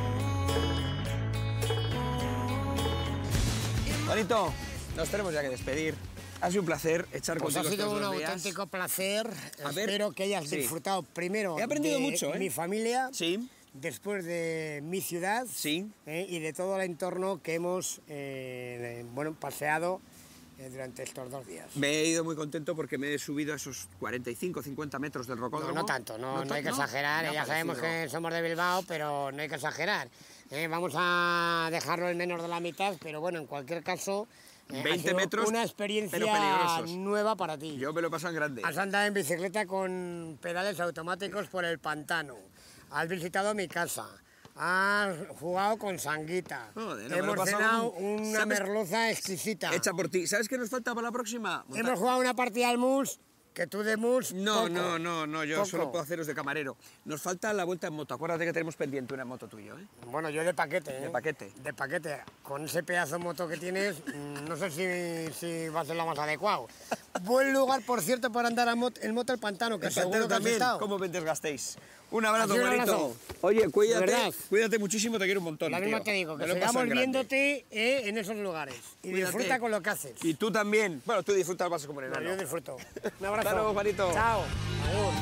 Juanito, nos tenemos ya que despedir. Ha sido un placer echar Pues contigo ha sido estos un dos días. auténtico placer. A ver, Espero que hayas sí. disfrutado primero He aprendido de mucho, ¿eh? mi familia, Sí, después de mi ciudad sí. eh, y de todo el entorno que hemos eh, bueno, paseado eh, durante estos dos días. Me he ido muy contento porque me he subido a esos cuarenta y cinco cincuenta metros del No, rocódromo. no tanto, no, no, ta- hay que exagerar, Me ha ya sabemos parecido- que somos de Bilbao, pero no hay que exagerar. Eh, vamos a dejarlo en menos de la mitad, pero bueno, en cualquier caso, eh, ha veinte sido metros, una experiencia pero peligrosos. nueva para ti. Yo me lo he pasado en grande. Has andado en bicicleta con pedales automáticos por el pantano. has visitado mi casa, has jugado con Sanguita, Joder, no me lo he hemos pasado cenado con- una ¿Sabes? merluza exquisita. Hecha por ti. ¿Sabes qué nos falta para la próxima? Montar- Hemos jugado una partida al mus, que tú de mus, No, poco, no, no, no, yo poco. solo puedo haceros de camarero. Nos falta la vuelta en moto. Acuérdate que tenemos pendiente una moto tuya, ¿eh? Bueno, yo de paquete, ¿eh? De paquete. De paquete. Con ese pedazo de moto que tienes, mm, no sé si, si va a ser lo más adecuado. Buen lugar, por cierto, para andar a mot- en moto el pantano, que El seguro pantano que has también, estado. ¿cómo me desgastéis? Un abrazo, Así, un Juanito. abrazo. Oye, cuídate, De verdad. cuídate muchísimo, te quiero un montón, La tío. misma te digo, que Me lo he pasado sigamos en grande. viéndote eh, en esos lugares. Y Cuídate. disfruta con lo que haces. Y tú también. Bueno, tú disfrutas más como No, enano. yo disfruto. Un abrazo. Hasta luego, Juanito. Chao. Agur.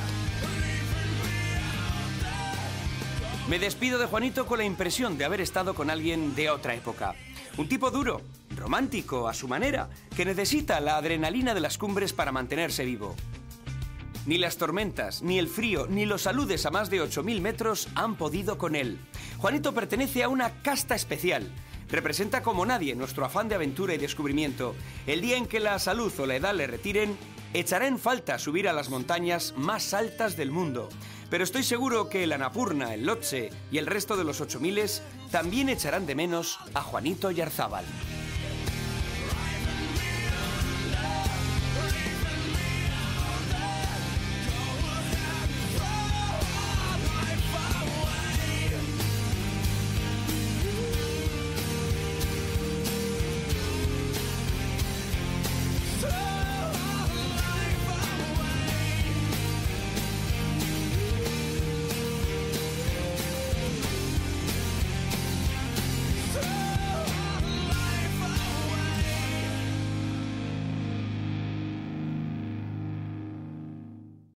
Me despido de Juanito con la impresión de haber estado con alguien de otra época. Un tipo duro, romántico a su manera, que necesita la adrenalina de las cumbres para mantenerse vivo. Ni las tormentas, ni el frío, ni los aludes a más de ocho mil metros han podido con él. Juanito pertenece a una casta especial. Representa como nadie nuestro afán de aventura y descubrimiento. El día en que la salud o la edad le retiren, echará en falta subir a las montañas más altas del mundo. Pero estoy seguro que el Annapurna, el Lhotse y el resto de los ocho miles también echarán de menos a Juanito Yarzábal.